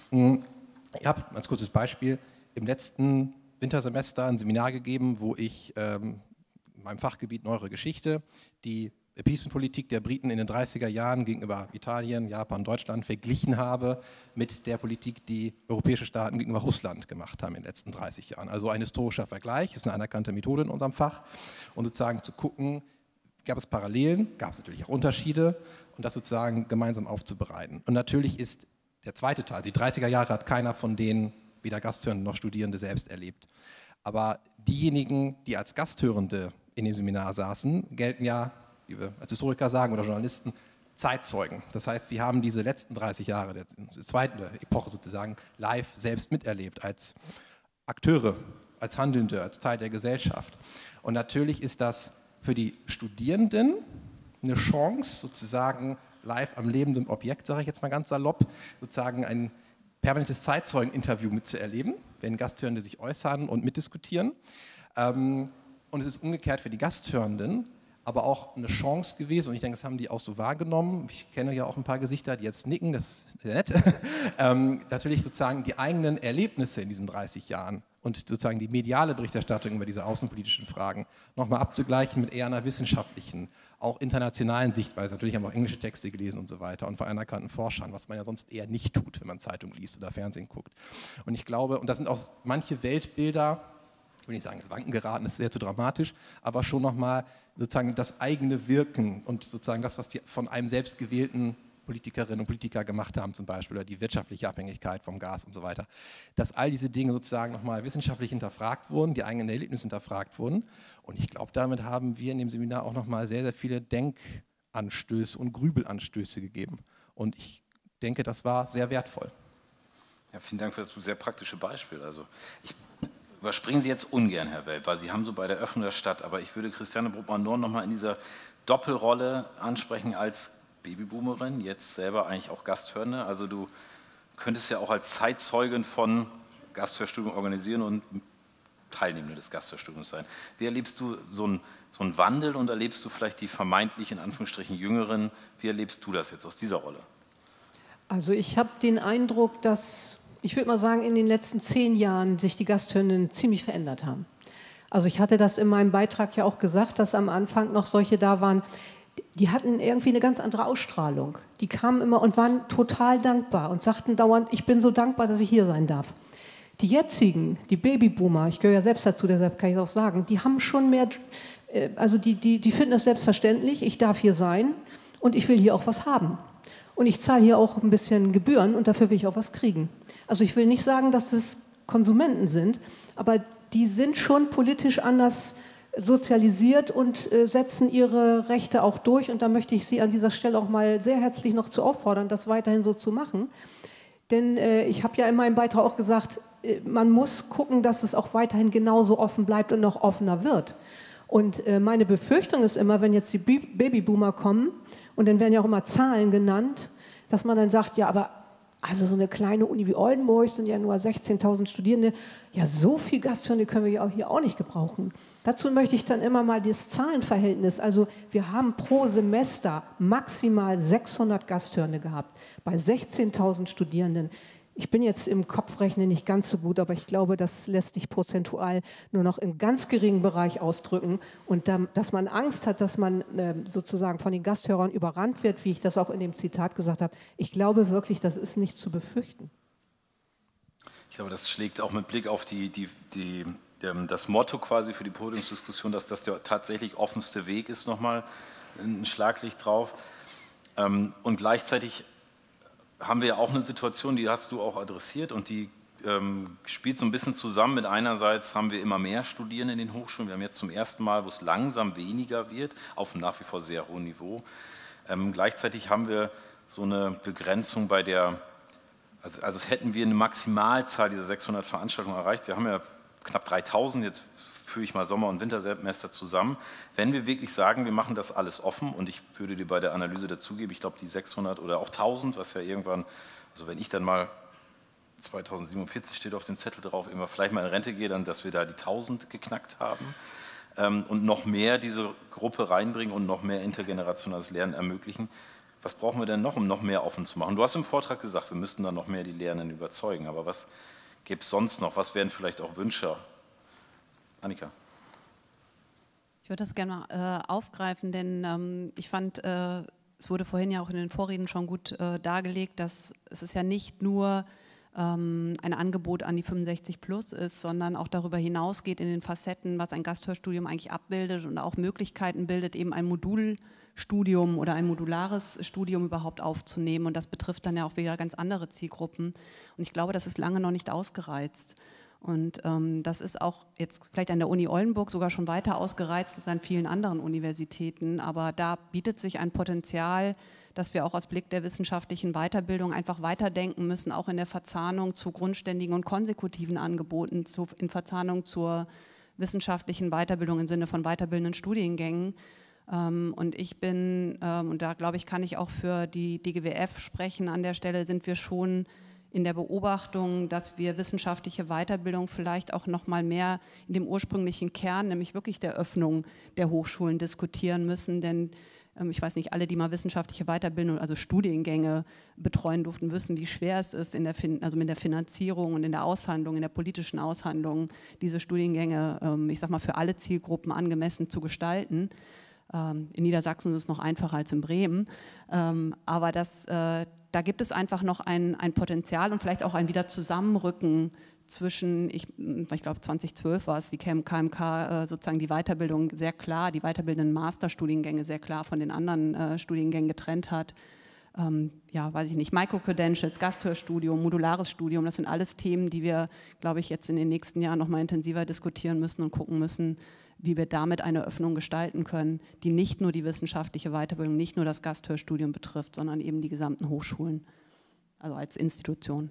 Ich habe als kurzes Beispiel im letzten Wintersemester ein Seminar gegeben, wo ich in meinem Fachgebiet Neuere Geschichte die Appeasement-Politik der Briten in den 30er Jahren gegenüber Italien, Japan, Deutschland verglichen habe mit der Politik, die europäische Staaten gegenüber Russland gemacht haben in den letzten 30 Jahren. Also ein historischer Vergleich, ist eine anerkannte Methode in unserem Fach. Und sozusagen zu gucken, gab es Parallelen, gab es natürlich auch Unterschiede und das sozusagen gemeinsam aufzubereiten. Und natürlich ist der zweite Teil, die 30er Jahre hat keiner von denen, weder Gasthörende noch Studierende, selbst erlebt. Aber diejenigen, die als Gasthörende in dem Seminar saßen, gelten ja, wie wir als Historiker sagen oder Journalisten, Zeitzeugen. Das heißt, sie haben diese letzten 30 Jahre der zweiten Epoche sozusagen live selbst miterlebt, als Akteure, als Handelnde, als Teil der Gesellschaft. Und natürlich ist das für die Studierenden eine Chance, sozusagen live am lebenden Objekt, sage ich jetzt mal ganz salopp, sozusagen ein permanentes Zeitzeugeninterview mitzuerleben, wenn Gasthörende sich äußern und mitdiskutieren. Und es ist umgekehrt für die Gasthörenden aber auch eine Chance gewesen, und ich denke, das haben die auch so wahrgenommen. Ich kenne ja auch ein paar Gesichter, die jetzt nicken, das ist sehr nett. Natürlich sozusagen die eigenen Erlebnisse in diesen 30 Jahren und sozusagen die mediale Berichterstattung über diese außenpolitischen Fragen nochmal abzugleichen mit eher einer wissenschaftlichen, auch internationalen Sichtweise. Natürlich haben wir auch englische Texte gelesen und so weiter und von anerkannten Forschern, was man ja sonst eher nicht tut, wenn man Zeitung liest oder Fernsehen guckt. Und ich glaube, und das sind auch manche Weltbilder, ich will nicht sagen, ins Wanken geraten, das ist sehr zu dramatisch, aber schon nochmal sozusagen das eigene Wirken und sozusagen das, was die von einem selbst gewählten Politikerinnen und Politiker gemacht haben zum Beispiel, oder die wirtschaftliche Abhängigkeit vom Gas und so weiter, dass all diese Dinge sozusagen nochmal wissenschaftlich hinterfragt wurden, die eigenen Erlebnisse hinterfragt wurden. Und ich glaube, damit haben wir in dem Seminar auch nochmal sehr, sehr viele Denkanstöße und Grübelanstöße gegeben. Und ich denke, das war sehr wertvoll. Ja, vielen Dank für das sehr praktische Beispiel. Also ich überspringen Sie jetzt ungern, Herr Welp, weil Sie haben so bei der Öffnung der Stadt, aber ich würde Christiane Bruckmann-Dorn nochmal in dieser Doppelrolle ansprechen als Babyboomerin, jetzt selber eigentlich auch Gasthörende. Also du könntest ja auch als Zeitzeugin von Gasthörstudium organisieren und Teilnehmende des Gasthörstudiums sein. Wie erlebst du so einen Wandel und erlebst du vielleicht die vermeintlich in Anführungsstrichen Jüngeren? Wie erlebst du das jetzt aus dieser Rolle? Also ich habe den Eindruck, dass, ich würde mal sagen, in den letzten 10 Jahren sich die Gasthörenden ziemlich verändert haben. Also ich hatte das in meinem Beitrag ja auch gesagt, dass am Anfang noch solche da waren, die hatten irgendwie eine ganz andere Ausstrahlung. Die kamen immer und waren total dankbar und sagten dauernd, ich bin so dankbar, dass ich hier sein darf. Die jetzigen, die Babyboomer, ich gehöre ja selbst dazu, deshalb kann ich auch sagen, die haben schon mehr, also die finden es selbstverständlich, ich darf hier sein und ich will hier auch was haben. Und ich zahle hier auch ein bisschen Gebühren und dafür will ich auch was kriegen. Also ich will nicht sagen, dass es Konsumenten sind, aber die sind schon politisch anders sozialisiert und setzen ihre Rechte auch durch. Und da möchte ich Sie an dieser Stelle auch mal sehr herzlich noch zu auffordern, das weiterhin so zu machen. Denn ich habe ja in meinem Beitrag auch gesagt, man muss gucken, dass es auch weiterhin genauso offen bleibt und noch offener wird. Und meine Befürchtung ist immer, wenn jetzt die Babyboomer kommen, und dann werden ja auch immer Zahlen genannt, dass man dann sagt, ja, aber Also so eine kleine Uni wie Oldenburg sind ja nur 16.000 Studierende. Ja, so viel Gasthörende können wir ja hier auch nicht gebrauchen. Dazu möchte ich dann immer mal das Zahlenverhältnis. Also wir haben pro Semester maximal 600 Gasthörende gehabt bei 16.000 Studierenden. Ich bin jetzt im Kopfrechnen nicht ganz so gut, aber ich glaube, das lässt sich prozentual nur noch in ganz geringen Bereich ausdrücken. Und dass man Angst hat, dass man sozusagen von den Gasthörern überrannt wird, wie ich das auch in dem Zitat gesagt habe, ich glaube wirklich, das ist nicht zu befürchten. Ich glaube, das schlägt auch mit Blick auf das Motto quasi für die Podiumsdiskussion, dass das der tatsächlich offenste Weg ist, nochmal ein Schlaglicht drauf. Und gleichzeitig haben wir ja auch eine Situation, die hast du auch adressiert und die spielt so ein bisschen zusammen mit einerseits haben wir immer mehr Studierende in den Hochschulen, wir haben jetzt zum ersten Mal, wo es langsam weniger wird, auf einem nach wie vor sehr hohen Niveau. Gleichzeitig haben wir so eine Begrenzung bei der, also hätten wir eine Maximalzahl dieser 600 Veranstaltungen erreicht, wir haben ja knapp 3000, jetzt führe ich mal Sommer- und Wintersemester zusammen. Wenn wir wirklich sagen, wir machen das alles offen und ich würde dir bei der Analyse dazugeben, ich glaube die 600 oder auch 1000, was ja irgendwann, also wenn ich dann mal 2047 steht auf dem Zettel drauf, immer vielleicht mal in Rente gehe, dann, dass wir da die 1000 geknackt haben und noch mehr diese Gruppe reinbringen und noch mehr intergenerationales Lernen ermöglichen. Was brauchen wir denn noch, um noch mehr offen zu machen? Du hast im Vortrag gesagt, wir müssten dann noch mehr die Lehrenden überzeugen, aber was gibt es sonst noch? Was wären vielleicht auch Wünsche? Annika. Ich würde das gerne mal aufgreifen, denn ich fand, es wurde vorhin ja auch in den Vorreden schon gut dargelegt, dass es ist ja nicht nur ein Angebot an die 65 plus ist, sondern auch darüber hinausgeht in den Facetten, was ein Gasthörstudium eigentlich abbildet und auch Möglichkeiten bildet, eben ein Modulstudium oder ein modulares Studium überhaupt aufzunehmen. Und das betrifft dann ja auch wieder ganz andere Zielgruppen. Und ich glaube, das ist lange noch nicht ausgereizt. Und das ist auch jetzt vielleicht an der Uni Oldenburg sogar schon weiter ausgereizt als an vielen anderen Universitäten. Aber da bietet sich ein Potenzial, dass wir auch aus Blick der wissenschaftlichen Weiterbildung einfach weiterdenken müssen, auch in der Verzahnung zu grundständigen und konsekutiven Angeboten, in Verzahnung zur wissenschaftlichen Weiterbildung im Sinne von weiterbildenden Studiengängen. Und ich bin, und da glaube ich, kann ich auch für die DGWF sprechen, an der Stelle sind wir schon in der Beobachtung, dass wir wissenschaftliche Weiterbildung vielleicht auch noch mal mehr in dem ursprünglichen Kern, nämlich wirklich der Öffnung der Hochschulen diskutieren müssen, denn ich weiß nicht, alle, die mal wissenschaftliche Weiterbildung, also Studiengänge betreuen durften, wissen, wie schwer es ist, also mit der Finanzierung und in der Aushandlung, in der politischen Aushandlung, diese Studiengänge, ich sag mal, für alle Zielgruppen angemessen zu gestalten. In Niedersachsen ist es noch einfacher als in Bremen, aber da gibt es einfach noch ein Potenzial und vielleicht auch ein Wiederzusammenrücken zwischen, ich glaube 2012 war es, die KMK sozusagen die Weiterbildung sehr klar, die weiterbildenden Masterstudiengänge sehr klar von den anderen Studiengängen getrennt hat. Ja, weiß ich nicht, Micro-Credentials, Gasthörstudium, modulares Studium, das sind alles Themen, die wir, glaube ich, jetzt in den nächsten Jahren noch mal intensiver diskutieren müssen und gucken müssen, wie wir damit eine Öffnung gestalten können, die nicht nur die wissenschaftliche Weiterbildung, nicht nur das Gasthörstudium betrifft, sondern eben die gesamten Hochschulen, also als Institution.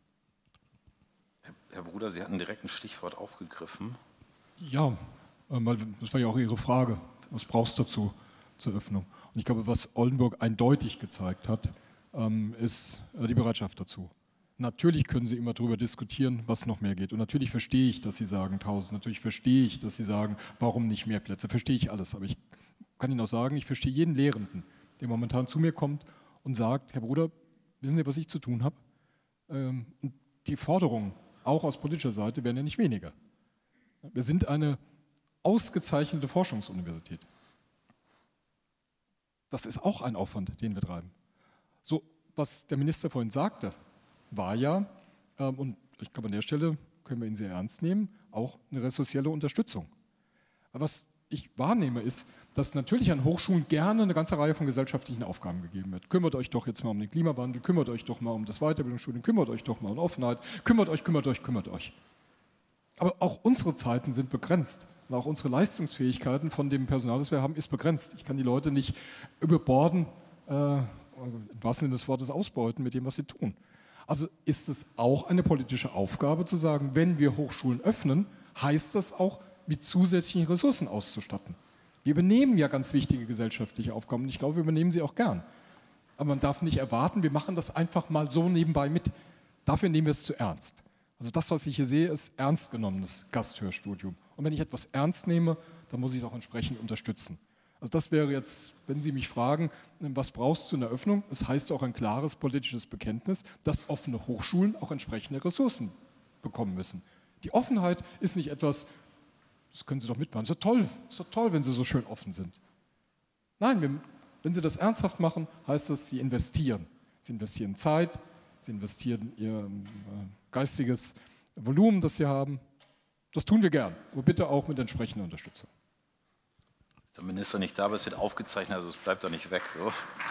Herr Bruder, Sie hatten direkt ein Stichwort aufgegriffen. Ja, weil das war ja auch Ihre Frage. Was brauchst du dazu zur Öffnung? Und ich glaube, was Oldenburg eindeutig gezeigt hat, ist die Bereitschaft dazu. Natürlich können Sie immer darüber diskutieren, was noch mehr geht. Und natürlich verstehe ich, dass Sie sagen 1000. Natürlich verstehe ich, dass Sie sagen, warum nicht mehr Plätze. Verstehe ich alles. Aber ich kann Ihnen auch sagen, ich verstehe jeden Lehrenden, der momentan zu mir kommt und sagt, Herr Bruder, wissen Sie, was ich zu tun habe? Und die Forderungen, auch aus politischer Seite, werden ja nicht weniger. Wir sind eine ausgezeichnete Forschungsuniversität. Das ist auch ein Aufwand, den wir treiben. So, was der Minister vorhin sagte, war ja, und ich glaube, an der Stelle können wir ihn sehr ernst nehmen, auch eine ressourcielle Unterstützung. Aber was ich wahrnehme, ist, dass natürlich an Hochschulen gerne eine ganze Reihe von gesellschaftlichen Aufgaben gegeben wird. Kümmert euch doch jetzt mal um den Klimawandel, kümmert euch doch mal um das Weiterbildungsstudium, kümmert euch doch mal um Offenheit, kümmert euch. Aber auch unsere Zeiten sind begrenzt. Und auch unsere Leistungsfähigkeiten von dem Personal, das wir haben, ist begrenzt. Ich kann die Leute nicht überborden, im wahrsten Sinne des Wortes ausbeuten mit dem, was sie tun. Also ist es auch eine politische Aufgabe zu sagen, wenn wir Hochschulen öffnen, heißt das auch, mit zusätzlichen Ressourcen auszustatten. Wir übernehmen ja ganz wichtige gesellschaftliche Aufgaben und ich glaube, wir übernehmen sie auch gern. Aber man darf nicht erwarten, wir machen das einfach mal so nebenbei mit. Dafür nehmen wir es zu ernst. Also das, was ich hier sehe, ist ernst genommenes Gasthörstudium. Und wenn ich etwas ernst nehme, dann muss ich es auch entsprechend unterstützen. Also das wäre jetzt, wenn Sie mich fragen, was brauchst du in der Öffnung? Es heißt auch ein klares politisches Bekenntnis, dass offene Hochschulen auch entsprechende Ressourcen bekommen müssen. Die Offenheit ist nicht etwas, das können Sie doch mitmachen, ist doch toll, wenn Sie so schön offen sind. Nein, wenn Sie das ernsthaft machen, heißt das, Sie investieren. Sie investieren Zeit, Sie investieren Ihr geistiges Volumen, das Sie haben. Das tun wir gern, aber bitte auch mit entsprechender Unterstützung. Der Minister nicht da, aber es wird aufgezeichnet, also es bleibt doch nicht weg. So.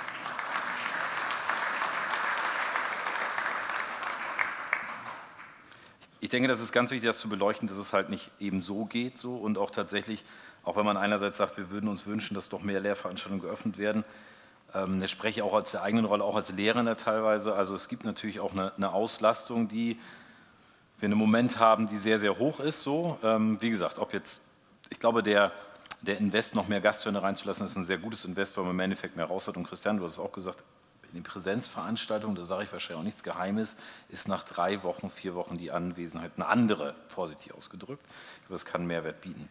Ich denke, das ist ganz wichtig, das zu beleuchten, dass es halt nicht eben so geht so und auch tatsächlich, auch wenn man einerseits sagt, wir würden uns wünschen, dass doch mehr Lehrveranstaltungen geöffnet werden, das spreche ich auch aus der eigenen Rolle, auch als Lehrender teilweise, also es gibt natürlich auch eine Auslastung, die wir einen Moment haben, die sehr, sehr hoch ist. So. Wie gesagt, ob jetzt, ich glaube, der Invest, noch mehr Gasthörer reinzulassen, ist ein sehr gutes Invest, weil man im Endeffekt mehr raus hat. Und Christian, du hast es auch gesagt, in den Präsenzveranstaltungen, da sage ich wahrscheinlich auch nichts Geheimes, ist nach 3 Wochen, 4 Wochen die Anwesenheit eine andere, vorsichtig ausgedrückt. Ich glaube, das kann einen Mehrwert bieten.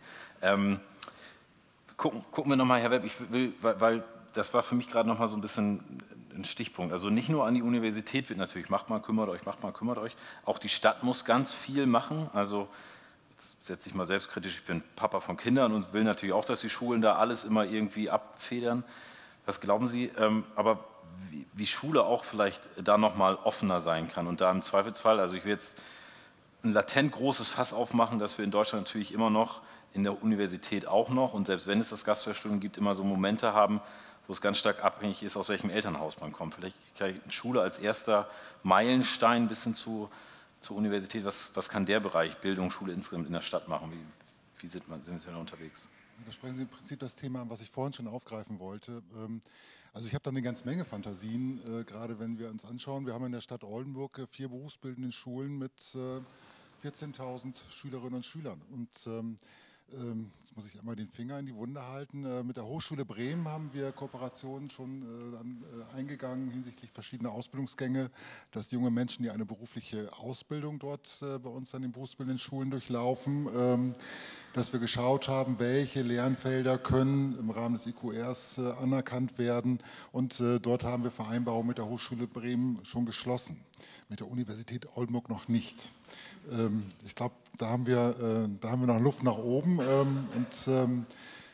Gucken wir nochmal, Herr Webb, ich will, weil das war für mich gerade nochmal so ein bisschen ein Stichpunkt. Also nicht nur an die Universität wird natürlich, macht mal, kümmert euch. Auch die Stadt muss ganz viel machen. Also jetzt setze ich mal selbstkritisch, ich bin Papa von Kindern und will natürlich auch, dass die Schulen da alles immer irgendwie abfedern. Was glauben Sie, aber wie Schule auch vielleicht da nochmal offener sein kann und da im Zweifelsfall, also ich will jetzt ein latent großes Fass aufmachen, dass wir in Deutschland natürlich immer noch, in der Universität auch noch und selbst wenn es das Gasthörstudium gibt, immer so Momente haben, wo es ganz stark abhängig ist, aus welchem Elternhaus man kommt. Vielleicht kann ich Schule als erster Meilenstein bis hin zur Universität, was kann der Bereich Bildung, Schule insgesamt in der Stadt machen? Wie sind wir da unterwegs? Da sprechen Sie im Prinzip das Thema an, was ich vorhin schon aufgreifen wollte. Also ich habe da eine ganze Menge Fantasien, gerade wenn wir uns anschauen. Wir haben in der Stadt Oldenburg 4 berufsbildende Schulen mit 14.000 Schülerinnen und Schülern. Und jetzt muss ich einmal den Finger in die Wunde halten. Mit der Hochschule Bremen haben wir Kooperationen schon eingegangen hinsichtlich verschiedener Ausbildungsgänge, dass junge Menschen, die eine berufliche Ausbildung dort bei uns an den berufsbildenden Schulen durchlaufen, dass wir geschaut haben, welche Lernfelder können im Rahmen des IQRs anerkannt werden. Und dort haben wir Vereinbarungen mit der Hochschule Bremen schon geschlossen, mit der Universität Oldenburg noch nicht. Ich glaube, da haben wir noch Luft nach oben und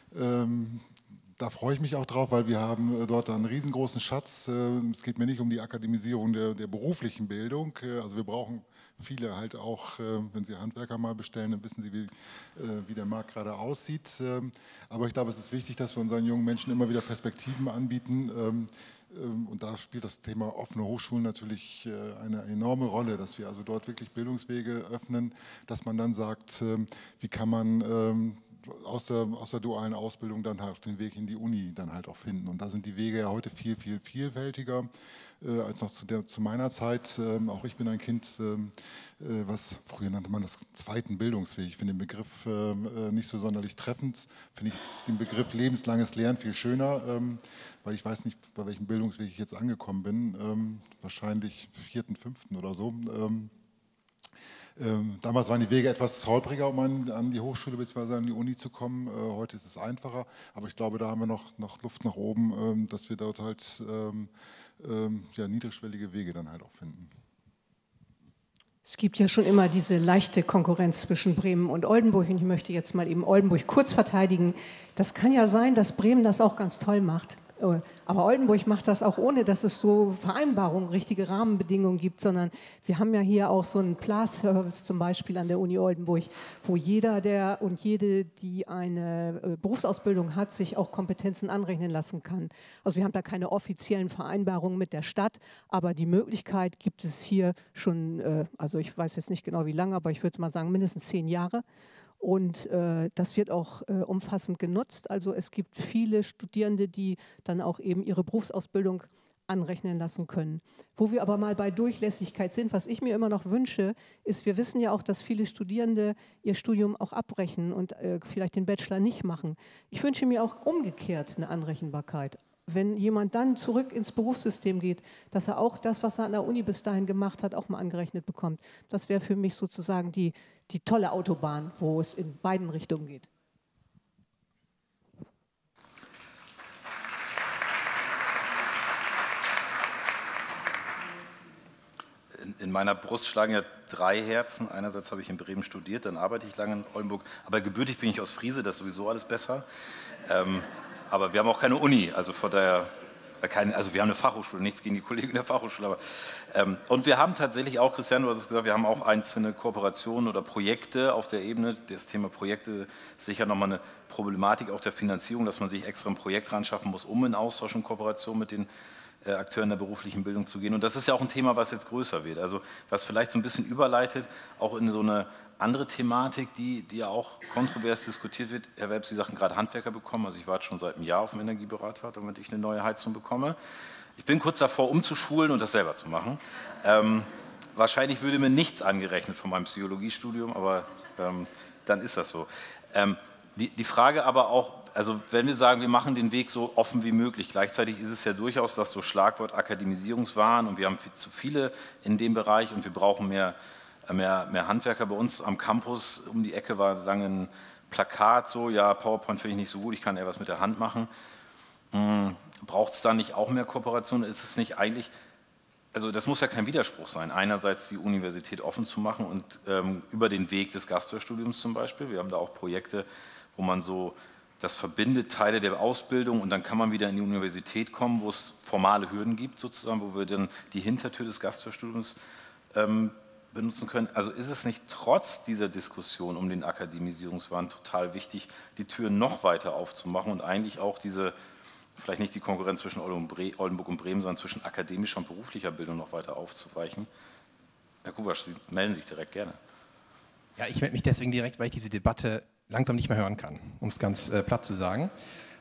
da freue ich mich auch drauf, weil wir haben dort einen riesengroßen Schatz. Es geht mir nicht um die Akademisierung der beruflichen Bildung, also wir brauchen viele halt auch, wenn Sie Handwerker mal bestellen, dann wissen Sie, wie der Markt gerade aussieht. Aber ich glaube, es ist wichtig, dass wir unseren jungen Menschen immer wieder Perspektiven anbieten. Und da spielt das Thema offene Hochschulen natürlich eine enorme Rolle, dass wir also dort wirklich Bildungswege öffnen, dass man dann sagt, wie kann man aus der dualen Ausbildung dann halt den Weg in die Uni dann halt auch finden. Und da sind die Wege ja heute viel, viel vielfältiger als noch zu meiner Zeit. Auch ich bin ein Kind, was früher nannte man das zweiten Bildungsweg. Ich finde den Begriff nicht so sonderlich treffend. Finde ich den Begriff lebenslanges Lernen viel schöner, weil ich weiß nicht, bei welchem Bildungsweg ich jetzt angekommen bin. Wahrscheinlich 4., 5. oder so. Damals waren die Wege etwas holpriger, um an die Hochschule bzw. an die Uni zu kommen. Heute ist es einfacher, aber ich glaube, da haben wir noch Luft nach oben, dass wir dort halt niedrigschwellige Wege dann halt auch finden. Es gibt ja schon immer diese leichte Konkurrenz zwischen Bremen und Oldenburg und ich möchte jetzt mal eben Oldenburg kurz verteidigen. Das kann ja sein, dass Bremen das auch ganz toll macht. Aber Oldenburg macht das auch ohne, dass es so Vereinbarungen, richtige Rahmenbedingungen gibt, sondern wir haben ja hier auch so einen PLAS-Service zum Beispiel an der Uni Oldenburg, wo jeder und jede, die eine Berufsausbildung hat, sich auch Kompetenzen anrechnen lassen kann. Also wir haben da keine offiziellen Vereinbarungen mit der Stadt, aber die Möglichkeit gibt es hier schon, also ich weiß jetzt nicht genau wie lange, aber ich würde mal sagen mindestens 10 Jahre. Und das wird auch umfassend genutzt. Also es gibt viele Studierende, die dann auch eben ihre Berufsausbildung anrechnen lassen können. Wo wir aber mal bei Durchlässigkeit sind, was ich mir immer noch wünsche, ist, wir wissen ja auch, dass viele Studierende ihr Studium auch abbrechen und vielleicht den Bachelor nicht machen. Ich wünsche mir auch umgekehrt eine Anrechenbarkeit. wenn jemand dann zurück ins Berufssystem geht, dass er auch das, was er an der Uni bis dahin gemacht hat, auch mal angerechnet bekommt. Das wäre für mich sozusagen die tolle Autobahn, wo es in beiden Richtungen geht. In meiner Brust schlagen ja 3 Herzen. Einerseits habe ich in Bremen studiert, dann arbeite ich lange in Oldenburg. Aber gebürtig bin ich aus Friese, das ist sowieso alles besser. Aber wir haben auch keine Uni, also von daher, also wir haben eine Fachhochschule, nichts gegen die Kollegen der Fachhochschule. Und wir haben tatsächlich auch, Christian, du hast es gesagt, wir haben auch einzelne Kooperationen oder Projekte auf der Ebene. Das Thema Projekte ist sicher nochmal eine Problematik auch der Finanzierung, dass man sich extra ein Projekt ran schaffen muss, um in Austausch und Kooperation mit den Akteuren der beruflichen Bildung zu gehen. Und das ist ja auch ein Thema, was jetzt größer wird. Also was vielleicht so ein bisschen überleitet, auch in so eine andere Thematik, die ja auch kontrovers diskutiert wird. Herr Welp, Sie sagten gerade Handwerker bekommen. Also ich warte schon seit einem Jahr auf dem Energieberater, damit ich eine neue Heizung bekomme. Ich bin kurz davor, umzuschulen und das selber zu machen. Wahrscheinlich würde mir nichts angerechnet von meinem Psychologiestudium, aber dann ist das so. Die Frage aber auch, also wenn wir sagen, wir machen den Weg so offen wie möglich, gleichzeitig ist es ja durchaus das so Schlagwort Akademisierungswahn und wir haben viel zu viele in dem Bereich und wir brauchen mehr Handwerker. Bei uns am Campus um die Ecke war lange ein Plakat so, ja, PowerPoint finde ich nicht so gut, ich kann eher was mit der Hand machen. Braucht es da nicht auch mehr Kooperation? Ist es nicht eigentlich, also das muss ja kein Widerspruch sein, einerseits die Universität offen zu machen und über den Weg des Gasthörstudiums zum Beispiel, wir haben da auch Projekte, wo man so das verbindet Teile der Ausbildung und dann kann man wieder in die Universität kommen, wo es formale Hürden gibt sozusagen, wo wir dann die Hintertür des Gasthörstudiums benutzen können. Also ist es nicht trotz dieser Diskussion um den Akademisierungswahn total wichtig, die Türen noch weiter aufzumachen und eigentlich auch diese, vielleicht nicht die Konkurrenz zwischen Oldenburg und Bremen, sondern zwischen akademischer und beruflicher Bildung noch weiter aufzuweichen? Herr Kubasch, Sie melden sich direkt gerne. Ja, ich melde mich deswegen direkt, weil ich diese Debatte langsam nicht mehr hören kann, um es ganz platt zu sagen.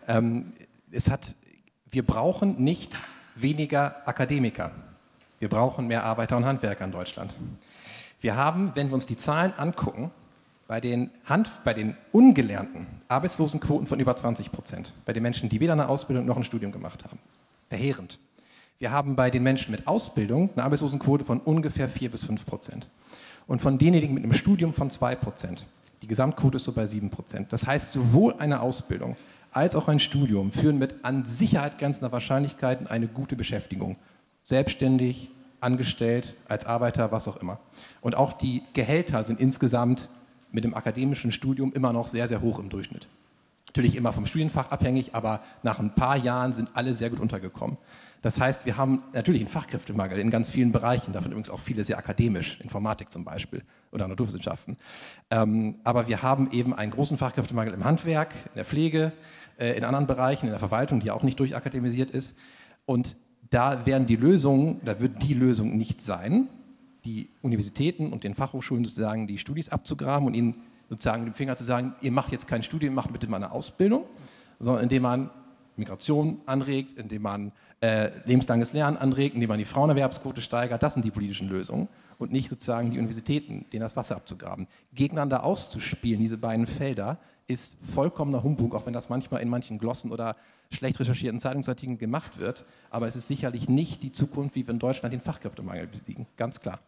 Wir brauchen nicht weniger Akademiker. Wir brauchen mehr Arbeiter und Handwerker in Deutschland. Wir haben, wenn wir uns die Zahlen angucken, bei den ungelernten Arbeitslosenquoten von über 20%, bei den Menschen, die weder eine Ausbildung noch ein Studium gemacht haben. Verheerend. Wir haben bei den Menschen mit Ausbildung eine Arbeitslosenquote von ungefähr 4-5%. Und von denjenigen mit einem Studium von 2%. Die Gesamtquote ist so bei 7%. Das heißt, sowohl eine Ausbildung als auch ein Studium führen mit an Sicherheit grenzender Wahrscheinlichkeiten eine gute Beschäftigung. Selbstständig, angestellt, als Arbeiter, was auch immer. Und auch die Gehälter sind insgesamt mit dem akademischen Studium immer noch sehr, sehr hoch im Durchschnitt. Natürlich immer vom Studienfach abhängig, aber nach ein paar Jahren sind alle sehr gut untergekommen. Das heißt, wir haben natürlich einen Fachkräftemangel in ganz vielen Bereichen, davon übrigens auch viele sehr akademisch, Informatik zum Beispiel oder Naturwissenschaften. Aber wir haben eben einen großen Fachkräftemangel im Handwerk, in der Pflege, in anderen Bereichen, in der Verwaltung, die ja auch nicht durchakademisiert ist. Und da wird die Lösung nicht sein, die Universitäten und den Fachhochschulen sozusagen die Studis abzugraben und ihnen sozusagen mit dem Finger zu sagen, ihr macht jetzt kein Studium, macht bitte mal eine Ausbildung, sondern indem man Migration anregt, indem man lebenslanges Lernen anregt, indem man die Frauenerwerbsquote steigert. Das sind die politischen Lösungen und nicht sozusagen die Universitäten, denen das Wasser abzugraben. Gegeneinander auszuspielen, diese beiden Felder, ist vollkommener Humbug, auch wenn das manchmal in manchen Glossen oder schlecht recherchierten Zeitungsartikeln gemacht wird. Aber es ist sicherlich nicht die Zukunft, wie wir in Deutschland den Fachkräftemangel besiegen. Ganz klar.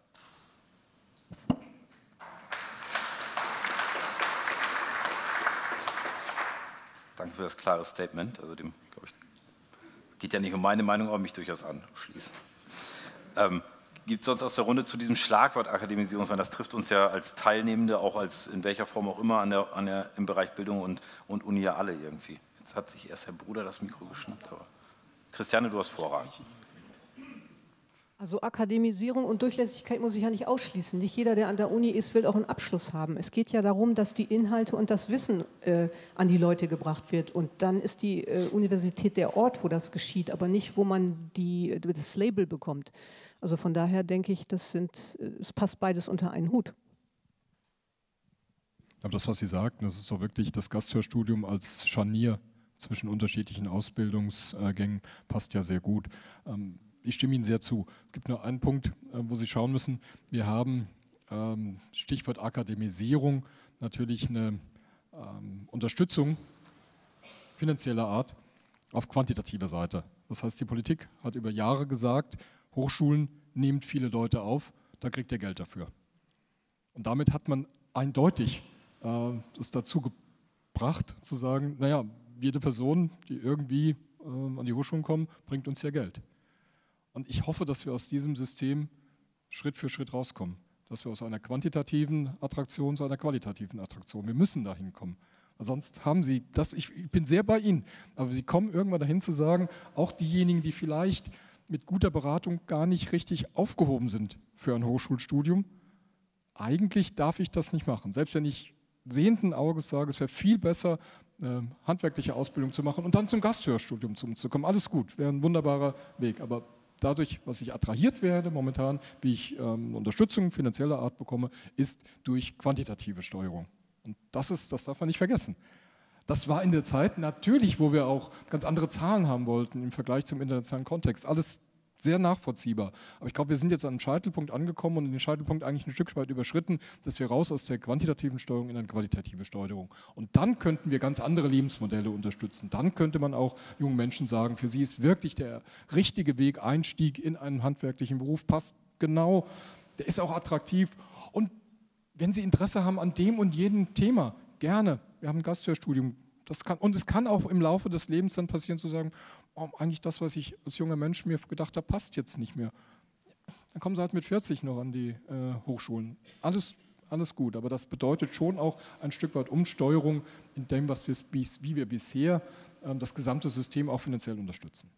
Danke für das klare Statement. Also dem, glaube ich, geht ja nicht um meine Meinung, aber mich durchaus anschließen. Gibt es sonst aus der Runde zu diesem Schlagwort Akademisierungswahn, das trifft uns ja als Teilnehmende, auch als in welcher Form auch immer im Bereich Bildung und Uni ja alle irgendwie. Jetzt hat sich erst Herr Bruder das Mikro geschnappt, aber Christiane, du hast Vorrang. Also Akademisierung und Durchlässigkeit muss ich ja nicht ausschließen. Nicht jeder, der an der Uni ist, will auch einen Abschluss haben. Es geht ja darum, dass die Inhalte und das Wissen an die Leute gebracht wird. Und dann ist die Universität der Ort, wo das geschieht, aber nicht, wo man das Label bekommt. Also von daher denke ich, es passt beides unter einen Hut. Aber das, was Sie sagten, das ist doch wirklich das Gasthörstudium als Scharnier zwischen unterschiedlichen Ausbildungsgängen, passt ja sehr gut. Ich stimme Ihnen sehr zu. Es gibt nur einen Punkt, wo Sie schauen müssen. Wir haben, Stichwort Akademisierung, natürlich eine Unterstützung finanzieller Art auf quantitative Seite. Das heißt, die Politik hat über Jahre gesagt, Hochschulen nehmt viele Leute auf, da kriegt ihr Geld dafür. Und damit hat man eindeutig es dazu gebracht, zu sagen, naja, jede Person, die irgendwie an die Hochschulen kommt, bringt uns ja Geld. Und ich hoffe, dass wir aus diesem System Schritt für Schritt rauskommen. Dass wir aus einer quantitativen Attraktion zu einer qualitativen Attraktion, wir müssen dahin kommen. Sonst haben Sie das, ich bin sehr bei Ihnen, aber Sie kommen irgendwann dahin zu sagen, auch diejenigen, die vielleicht mit guter Beratung gar nicht richtig aufgehoben sind für ein Hochschulstudium, eigentlich darf ich das nicht machen. Selbst wenn ich sehenden Auges sage, es wäre viel besser, handwerkliche Ausbildung zu machen und dann zum Gasthörstudium zu kommen. Alles gut, wäre ein wunderbarer Weg, aber dadurch, was ich attrahiert werde momentan, wie ich Unterstützung finanzieller Art bekomme, ist durch quantitative Steuerung. Und das darf man nicht vergessen. Das war in der Zeit natürlich, wo wir auch ganz andere Zahlen haben wollten im Vergleich zum internationalen Kontext. Alles sehr nachvollziehbar. Aber ich glaube, wir sind jetzt an einem Scheitelpunkt angekommen und den Scheitelpunkt eigentlich ein Stück weit überschritten, dass wir raus aus der quantitativen Steuerung in eine qualitative Steuerung. Und dann könnten wir ganz andere Lebensmodelle unterstützen. Dann könnte man auch jungen Menschen sagen, für sie ist wirklich der richtige Weg, Einstieg in einen handwerklichen Beruf, passt genau, der ist auch attraktiv. Und wenn Sie Interesse haben an dem und jedem Thema, gerne. Wir haben ein Gasthörstudium. Und es kann auch im Laufe des Lebens dann passieren, zu sagen, oh, eigentlich das, was ich als junger Mensch mir gedacht habe, passt jetzt nicht mehr. Dann kommen Sie halt mit 40 noch an die Hochschulen. Alles gut, aber das bedeutet schon auch ein Stück weit Umsteuerung in dem, wie wir bisher das gesamte System auch finanziell unterstützen.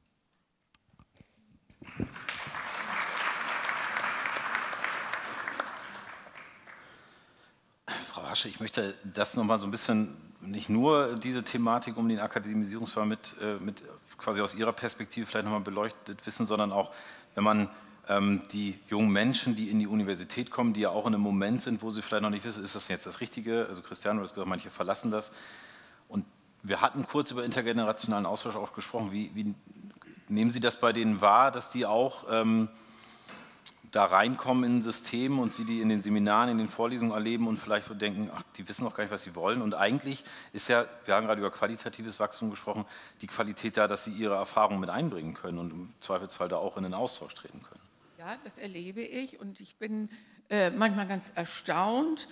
Frau Asche, ich möchte das nochmal so ein bisschen, nicht nur diese Thematik um den Akademisierungsfall mit quasi aus Ihrer Perspektive vielleicht nochmal beleuchtet wissen, sondern auch, wenn man die jungen Menschen, die in die Universität kommen, die ja auch in einem Moment sind, wo sie vielleicht noch nicht wissen, ist das jetzt das Richtige? Also Christiane, du hast gesagt, manche verlassen das. Und wir hatten kurz über intergenerationalen Austausch auch gesprochen. Wie nehmen Sie das bei denen wahr, dass die auch da reinkommen in ein System und sie die in den Seminaren, in den Vorlesungen erleben und vielleicht so denken, ach, die wissen noch gar nicht, was sie wollen. Und eigentlich ist ja, wir haben gerade über qualitatives Wachstum gesprochen, die Qualität da, dass sie ihre Erfahrungen mit einbringen können und im Zweifelsfall da auch in den Austausch treten können. Ja, das erlebe ich und ich bin manchmal ganz erstaunt,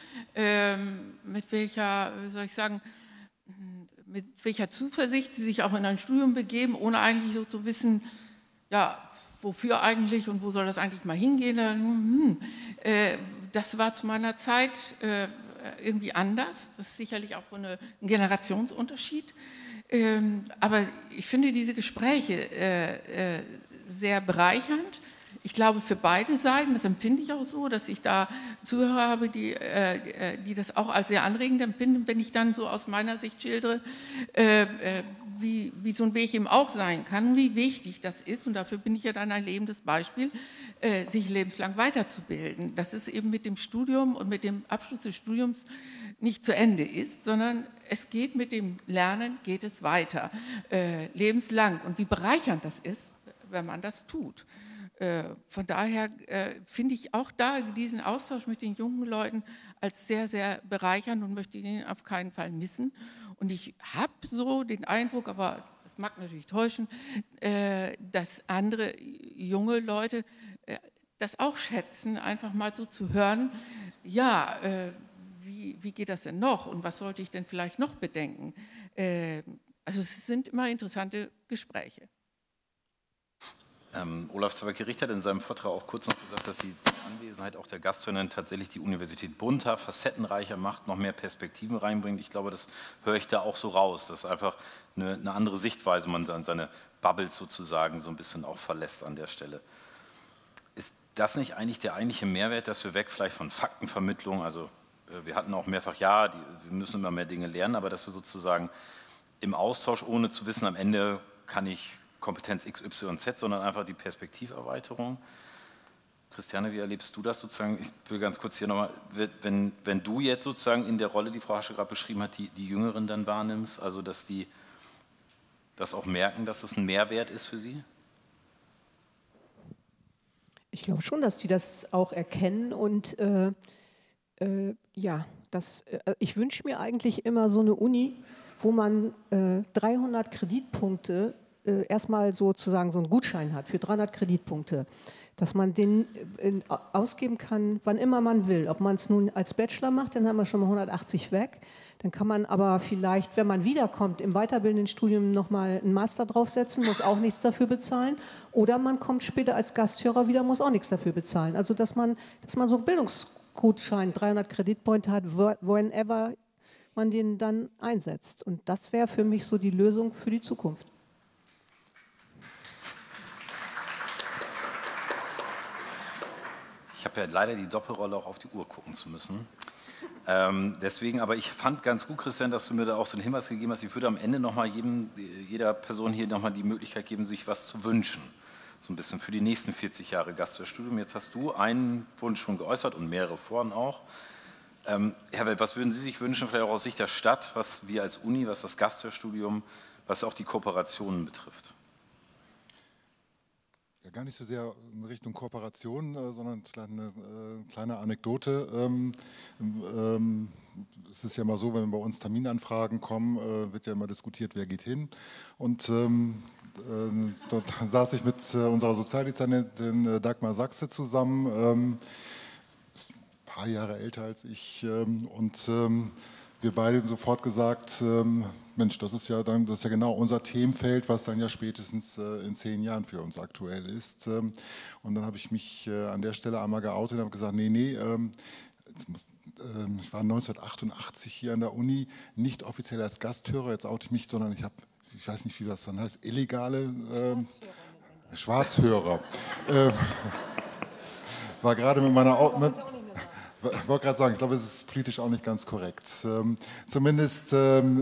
mit welcher, wie soll ich sagen, mit welcher Zuversicht sie sich auch in ein Studium begeben, ohne eigentlich so zu wissen, ja, wofür eigentlich und wo soll das eigentlich mal hingehen? Das war zu meiner Zeit irgendwie anders. Das ist sicherlich auch ein Generationsunterschied. Aber ich finde diese Gespräche sehr bereichernd. Ich glaube, für beide Seiten, das empfinde ich auch so, dass ich da Zuhörer habe, die das auch als sehr anregend empfinden, wenn ich dann so aus meiner Sicht schildere, wie so ein Weg eben auch sein kann, wie wichtig das ist. Und dafür bin ich ja dann ein lebendes Beispiel, sich lebenslang weiterzubilden. Dass es eben mit dem Studium und mit dem Abschluss des Studiums nicht zu Ende ist, sondern es geht mit dem Lernen, geht es weiter, lebenslang. Und wie bereichernd das ist, wenn man das tut. Von daher finde ich auch da diesen Austausch mit den jungen Leuten als sehr, sehr bereichernd und möchte ihn auf keinen Fall missen. Und ich habe so den Eindruck, aber das mag natürlich täuschen, dass andere junge Leute das auch schätzen, einfach mal so zu hören, ja, wie geht das denn noch und was sollte ich denn vielleicht noch bedenken? Also es sind immer interessante Gespräche. Olaf Zweiker-Richter hat in seinem Vortrag auch kurz noch gesagt, dass die Anwesenheit auch der Gasthörer tatsächlich die Universität bunter, facettenreicher macht, noch mehr Perspektiven reinbringt. Ich glaube, das höre ich da auch so raus, dass einfach eine andere Sichtweise, man seine Bubbles sozusagen so ein bisschen auch verlässt an der Stelle. Ist das nicht eigentlich der eigentliche Mehrwert, dass wir weg vielleicht von Faktenvermittlung, also wir hatten auch mehrfach, ja, wir müssen immer mehr Dinge lernen, aber dass wir sozusagen im Austausch, ohne zu wissen, am Ende kann ich Kompetenz X, Y, Z, sondern einfach die Perspektiverweiterung. Christiane, wie erlebst du das sozusagen? Ich will ganz kurz hier nochmal, wenn du jetzt sozusagen in der Rolle, die Frau Hasche gerade beschrieben hat, die Jüngeren dann wahrnimmst, also dass die das auch merken, dass das ein Mehrwert ist für sie? Ich glaube schon, dass die das auch erkennen und ja, ich wünsche mir eigentlich immer so eine Uni, wo man 300 Kreditpunkte erstmal sozusagen so einen Gutschein hat für 300 Kreditpunkte, dass man den ausgeben kann, wann immer man will. Ob man es nun als Bachelor macht, dann haben wir schon mal 180 weg. Dann kann man aber vielleicht, wenn man wiederkommt, im weiterbildenden Studium nochmal einen Master draufsetzen, muss auch nichts dafür bezahlen. Oder man kommt später als Gasthörer wieder, muss auch nichts dafür bezahlen. Also dass man so einen Bildungsgutschein, 300 Kreditpunkte hat, whenever man den dann einsetzt. Und das wäre für mich so die Lösung für die Zukunft. Ich habe ja leider die Doppelrolle, auch auf die Uhr gucken zu müssen. Deswegen, aber ich fand ganz gut, Christian, dass du mir da auch so einen Hinweis gegeben hast. Ich würde am Ende nochmal jeder Person hier nochmal die Möglichkeit geben, sich was zu wünschen. So ein bisschen für die nächsten 40 Jahre Gasthörstudium. Jetzt hast du einen Wunsch schon geäußert und mehrere vorhin auch. Herr Welt, was würden Sie sich wünschen, vielleicht auch aus Sicht der Stadt, was wir als Uni, was das Gasthörstudium, was auch die Kooperationen betrifft? Ja, gar nicht so sehr in Richtung Kooperation, sondern eine kleine Anekdote. Es ist ja mal so, wenn bei uns Terminanfragen kommen, wird ja immer diskutiert, wer geht hin. Und dort saß ich mit unserer Sozialdezernentin Dagmar Sachse zusammen, ist ein paar Jahre älter als ich, und wir beide sofort gesagt, Mensch, das ist ja genau unser Themenfeld, was dann ja spätestens in 10 Jahren für uns aktuell ist. Und dann habe ich mich an der Stelle einmal geoutet und habe gesagt, nee, ich war 1988 hier an der Uni, nicht offiziell als Gasthörer, jetzt oute ich mich, sondern ich weiß nicht, wie das dann heißt, illegale Schwarzhörer. War gerade mit meiner... Ich wollte gerade sagen, ich glaube, es ist politisch auch nicht ganz korrekt. Zumindest, ich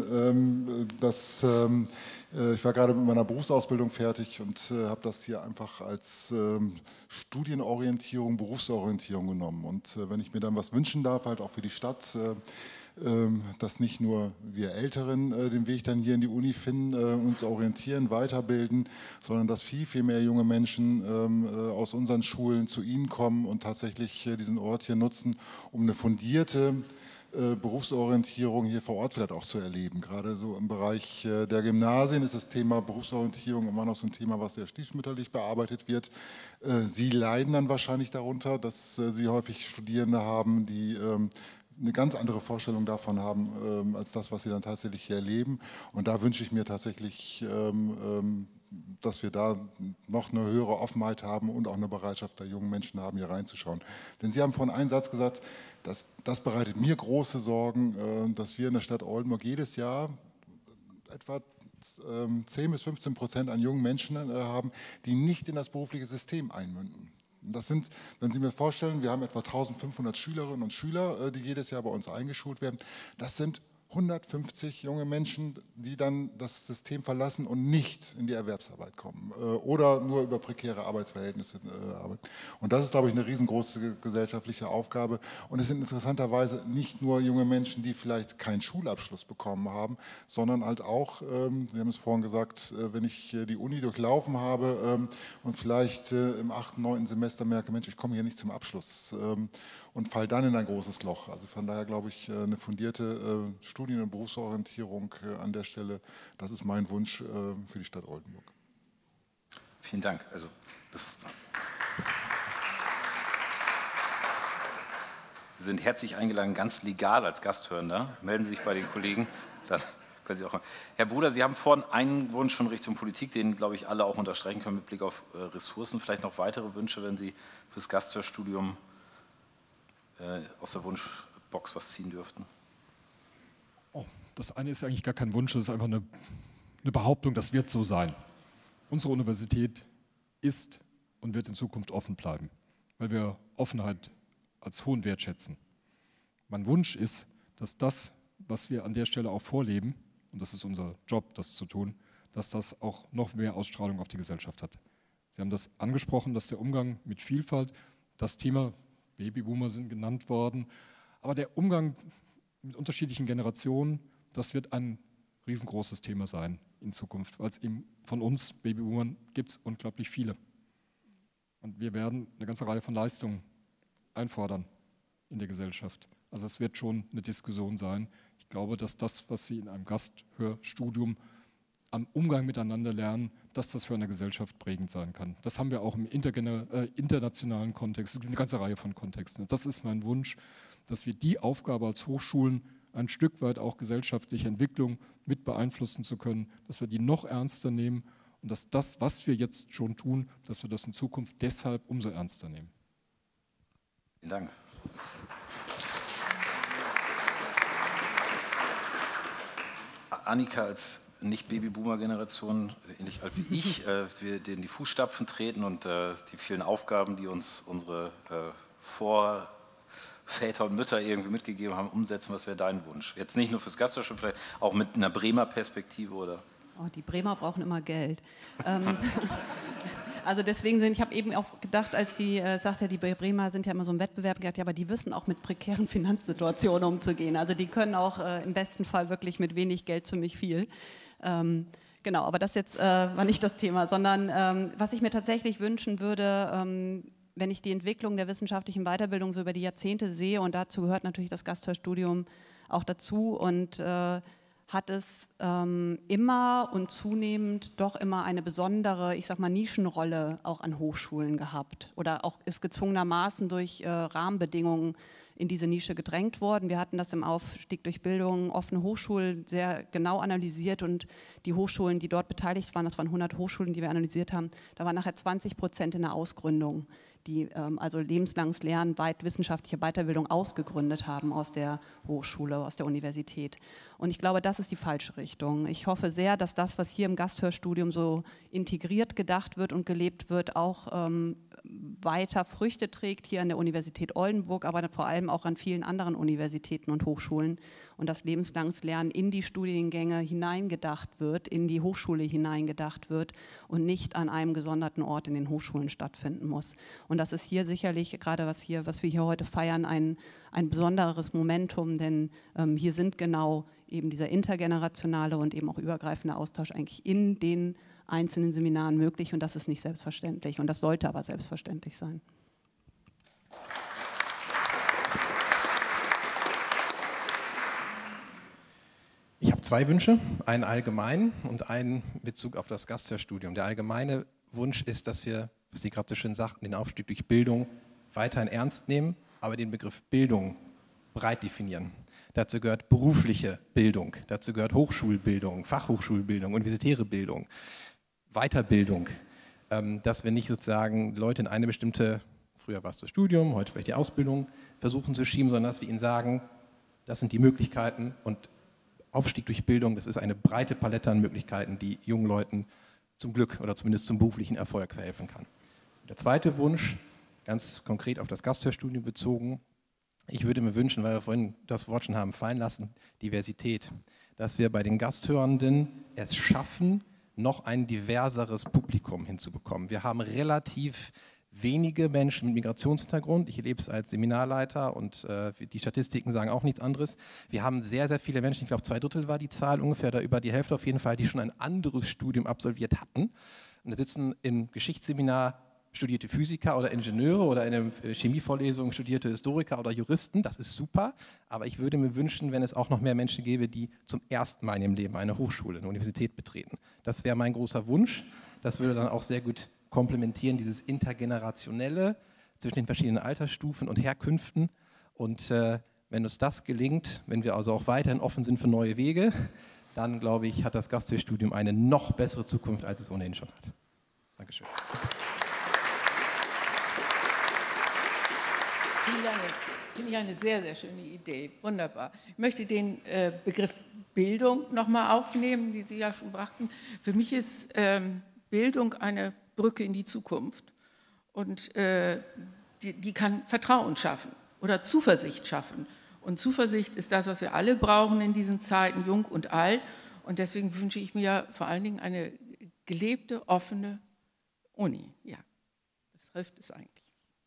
war gerade mit meiner Berufsausbildung fertig und habe das hier einfach als Studienorientierung, Berufsorientierung genommen. Und wenn ich mir dann was wünschen darf, halt auch für die Stadt, dass nicht nur wir Älteren den Weg dann hier in die Uni finden, uns orientieren, weiterbilden, sondern dass viel, viel mehr junge Menschen aus unseren Schulen zu Ihnen kommen und tatsächlich diesen Ort hier nutzen, um eine fundierte Berufsorientierung hier vor Ort vielleicht auch zu erleben. Gerade so im Bereich der Gymnasien ist das Thema Berufsorientierung immer noch so ein Thema, was sehr stiefmütterlich bearbeitet wird. Sie leiden dann wahrscheinlich darunter, dass Sie häufig Studierende haben, die eine ganz andere Vorstellung davon haben, als das, was sie dann tatsächlich hier erleben. Und da wünsche ich mir tatsächlich, dass wir da noch eine höhere Offenheit haben und auch eine Bereitschaft der jungen Menschen haben, hier reinzuschauen. Denn Sie haben vorhin einen Satz gesagt, das bereitet mir große Sorgen, dass wir in der Stadt Oldenburg jedes Jahr etwa 10-15% an jungen Menschen haben, die nicht in das berufliche System einmünden. Das sind, wenn Sie mir vorstellen, wir haben etwa 1500 Schülerinnen und Schüler, die jedes Jahr bei uns eingeschult werden. Das sind 150 junge Menschen, die dann das System verlassen und nicht in die Erwerbsarbeit kommen oder nur über prekäre Arbeitsverhältnisse arbeiten. Und das ist, glaube ich, eine riesengroße gesellschaftliche Aufgabe. Und es sind interessanterweise nicht nur junge Menschen, die vielleicht keinen Schulabschluss bekommen haben, sondern halt auch, Sie haben es vorhin gesagt, wenn ich die Uni durchlaufen habe und vielleicht im 8., 9. Semester merke, Mensch, ich komme hier nicht zum Abschluss und fall dann in ein großes Loch. Also von daher glaube ich, eine fundierte Studien- und Berufsorientierung an der Stelle, das ist mein Wunsch für die Stadt Oldenburg. Vielen Dank. Also, Sie sind herzlich eingeladen, ganz legal als Gasthörender. Melden Sie sich bei den Kollegen, dann können Sie auch. Herr Bruder, Sie haben vorhin einen Wunsch schon Richtung Politik, den, glaube ich, alle auch unterstreichen können mit Blick auf Ressourcen. Vielleicht noch weitere Wünsche, wenn Sie fürs Gasthörstudium aus der Wunschbox was ziehen dürften? Oh, das eine ist eigentlich gar kein Wunsch, das ist einfach eine Behauptung, das wird so sein. Unsere Universität ist und wird in Zukunft offen bleiben, weil wir Offenheit als hohen Wert schätzen. Mein Wunsch ist, dass das, was wir an der Stelle auch vorleben, und das ist unser Job, das zu tun, dass das auch noch mehr Ausstrahlung auf die Gesellschaft hat. Sie haben das angesprochen, dass der Umgang mit Vielfalt, das Thema Babyboomer sind genannt worden, aber der Umgang mit unterschiedlichen Generationen, das wird ein riesengroßes Thema sein in Zukunft, weil es eben von uns Babyboomern gibt es unglaublich viele. Und wir werden eine ganze Reihe von Leistungen einfordern in der Gesellschaft. Also es wird schon eine Diskussion sein. Ich glaube, dass das, was Sie in einem Gasthörstudium am Umgang miteinander lernen, dass das für eine Gesellschaft prägend sein kann. Das haben wir auch im internationalen Kontext, es gibt eine ganze Reihe von Kontexten. Das ist mein Wunsch, dass wir die Aufgabe als Hochschulen ein Stück weit auch gesellschaftliche Entwicklung mit beeinflussen zu können, dass wir die noch ernster nehmen und dass das, was wir jetzt schon tun, dass wir das in Zukunft deshalb umso ernster nehmen. Vielen Dank. Annika als Nicht-Babyboomer-Generation, ähnlich alt wie ich, wir in die Fußstapfen treten und die vielen Aufgaben, die uns unsere Vorväter und Mütter irgendwie mitgegeben haben, umsetzen. Was wäre dein Wunsch? Jetzt nicht nur fürs Gasthochschule, vielleicht auch mit einer Bremer Perspektive, oder? Oh, die Bremer brauchen immer Geld. Also deswegen ich habe eben auch gedacht, als sie sagte, die Bremer sind ja immer so im Wettbewerb, gedacht, ja, aber die wissen auch mit prekären Finanzsituationen umzugehen. Also die können auch im besten Fall wirklich mit wenig Geld ziemlich viel. Genau, aber das jetzt war nicht das Thema, sondern was ich mir tatsächlich wünschen würde, wenn ich die Entwicklung der wissenschaftlichen Weiterbildung so über die Jahrzehnte sehe, und dazu gehört natürlich das Gasthörstudium auch dazu, und hat es immer und zunehmend doch immer eine besondere, ich sag mal, Nischenrolle auch an Hochschulen gehabt oder auch ist gezwungenermaßen durch Rahmenbedingungen in diese Nische gedrängt worden. Wir hatten das im Aufstieg durch Bildung, offene Hochschulen sehr genau analysiert, und die Hochschulen, die dort beteiligt waren, das waren 100 Hochschulen, die wir analysiert haben, da waren nachher 20% in der Ausgründung, die also lebenslanges Lernen, wissenschaftliche Weiterbildung ausgegründet haben aus der Hochschule, aus der Universität. Und ich glaube, das ist die falsche Richtung. Ich hoffe sehr, dass das, was hier im Gasthörstudium so integriert gedacht wird und gelebt wird, auch weiter Früchte trägt, hier an der Universität Oldenburg, aber vor allem auch an vielen anderen Universitäten und Hochschulen, und dass lebenslanges Lernen in die Studiengänge hineingedacht wird, in die Hochschule hineingedacht wird und nicht an einem gesonderten Ort in den Hochschulen stattfinden muss. Und das ist hier sicherlich, gerade was wir hier heute feiern, ein besonderes Momentum, denn hier sind genau eben dieser intergenerationale und eben auch übergreifende Austausch eigentlich in den einzelnen Seminaren möglich, und das ist nicht selbstverständlich, und das sollte aber selbstverständlich sein. Ich habe zwei Wünsche, einen allgemeinen und einen in Bezug auf das Gasthörstudium. Der allgemeine Wunsch ist, dass wir, was Sie gerade so schön sagten, den Aufstieg durch Bildung weiterhin ernst nehmen, aber den Begriff Bildung breit definieren. Dazu gehört berufliche Bildung, dazu gehört Hochschulbildung, Fachhochschulbildung, universitäre Bildung, Weiterbildung, dass wir nicht sozusagen Leute in eine bestimmte, früher war es das Studium, heute vielleicht die Ausbildung, versuchen zu schieben, sondern dass wir ihnen sagen, das sind die Möglichkeiten, und Aufstieg durch Bildung, das ist eine breite Palette an Möglichkeiten, die jungen Leuten zum Glück oder zumindest zum beruflichen Erfolg verhelfen kann. Der zweite Wunsch, ganz konkret auf das Gasthörstudium bezogen, ich würde mir wünschen, weil wir vorhin das Wort schon haben fallen lassen, Diversität, dass wir bei den Gasthörenden es schaffen, noch ein diverseres Publikum hinzubekommen. Wir haben relativ wenige Menschen mit Migrationshintergrund. Ich erlebe es als Seminarleiter, und die Statistiken sagen auch nichts anderes. Wir haben sehr, sehr viele Menschen, ich glaube 2/3 war die Zahl ungefähr, da über die Hälfte auf jeden Fall, die schon ein anderes Studium absolviert hatten. Und da sitzen im Geschichtsseminar studierte Physiker oder Ingenieure oder in einer Chemievorlesung studierte Historiker oder Juristen. Das ist super, aber ich würde mir wünschen, wenn es auch noch mehr Menschen gäbe, die zum ersten Mal in ihrem Leben eine Hochschule, eine Universität betreten. Das wäre mein großer Wunsch. Das würde dann auch sehr gut komplementieren, dieses Intergenerationelle zwischen den verschiedenen Altersstufen und Herkünften. Und wenn uns das gelingt, wenn wir also auch weiterhin offen sind für neue Wege, dann glaube ich, hat das Gasthörstudium eine noch bessere Zukunft, als es ohnehin schon hat. Dankeschön. Finde ich eine sehr, sehr schöne Idee. Wunderbar. Ich möchte den Begriff Bildung nochmal aufnehmen, die Sie ja schon brachten. Für mich ist Bildung eine Brücke in die Zukunft, und die kann Vertrauen schaffen oder Zuversicht schaffen. Und Zuversicht ist das, was wir alle brauchen in diesen Zeiten, jung und alt. Und deswegen wünsche ich mir vor allen Dingen eine gelebte, offene Uni. Ja, das trifft es eigentlich.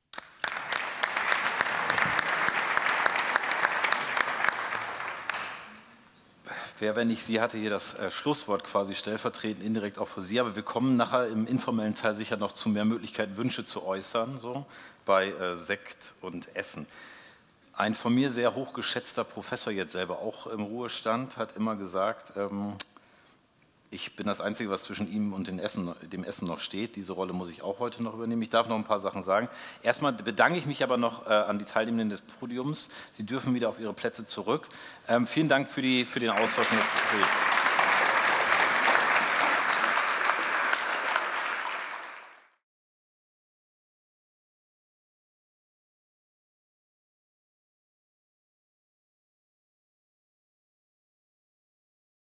Wer, wenn nicht Sie, hatte hier das Schlusswort quasi stellvertretend, indirekt auch für Sie. Aber wir kommen nachher im informellen Teil sicher noch zu mehr Möglichkeiten, Wünsche zu äußern, so bei Sekt und Essen. Ein von mir sehr hochgeschätzter Professor, jetzt selber auch im Ruhestand, hat immer gesagt, Ich bin das Einzige, was zwischen ihm und dem Essen noch steht. Diese Rolle muss ich auch heute noch übernehmen. Ich darf noch ein paar Sachen sagen. Erstmal bedanke ich mich aber noch an die Teilnehmenden des Podiums. Sie dürfen wieder auf Ihre Plätze zurück. Vielen Dank für den Austausch und das Gespräch.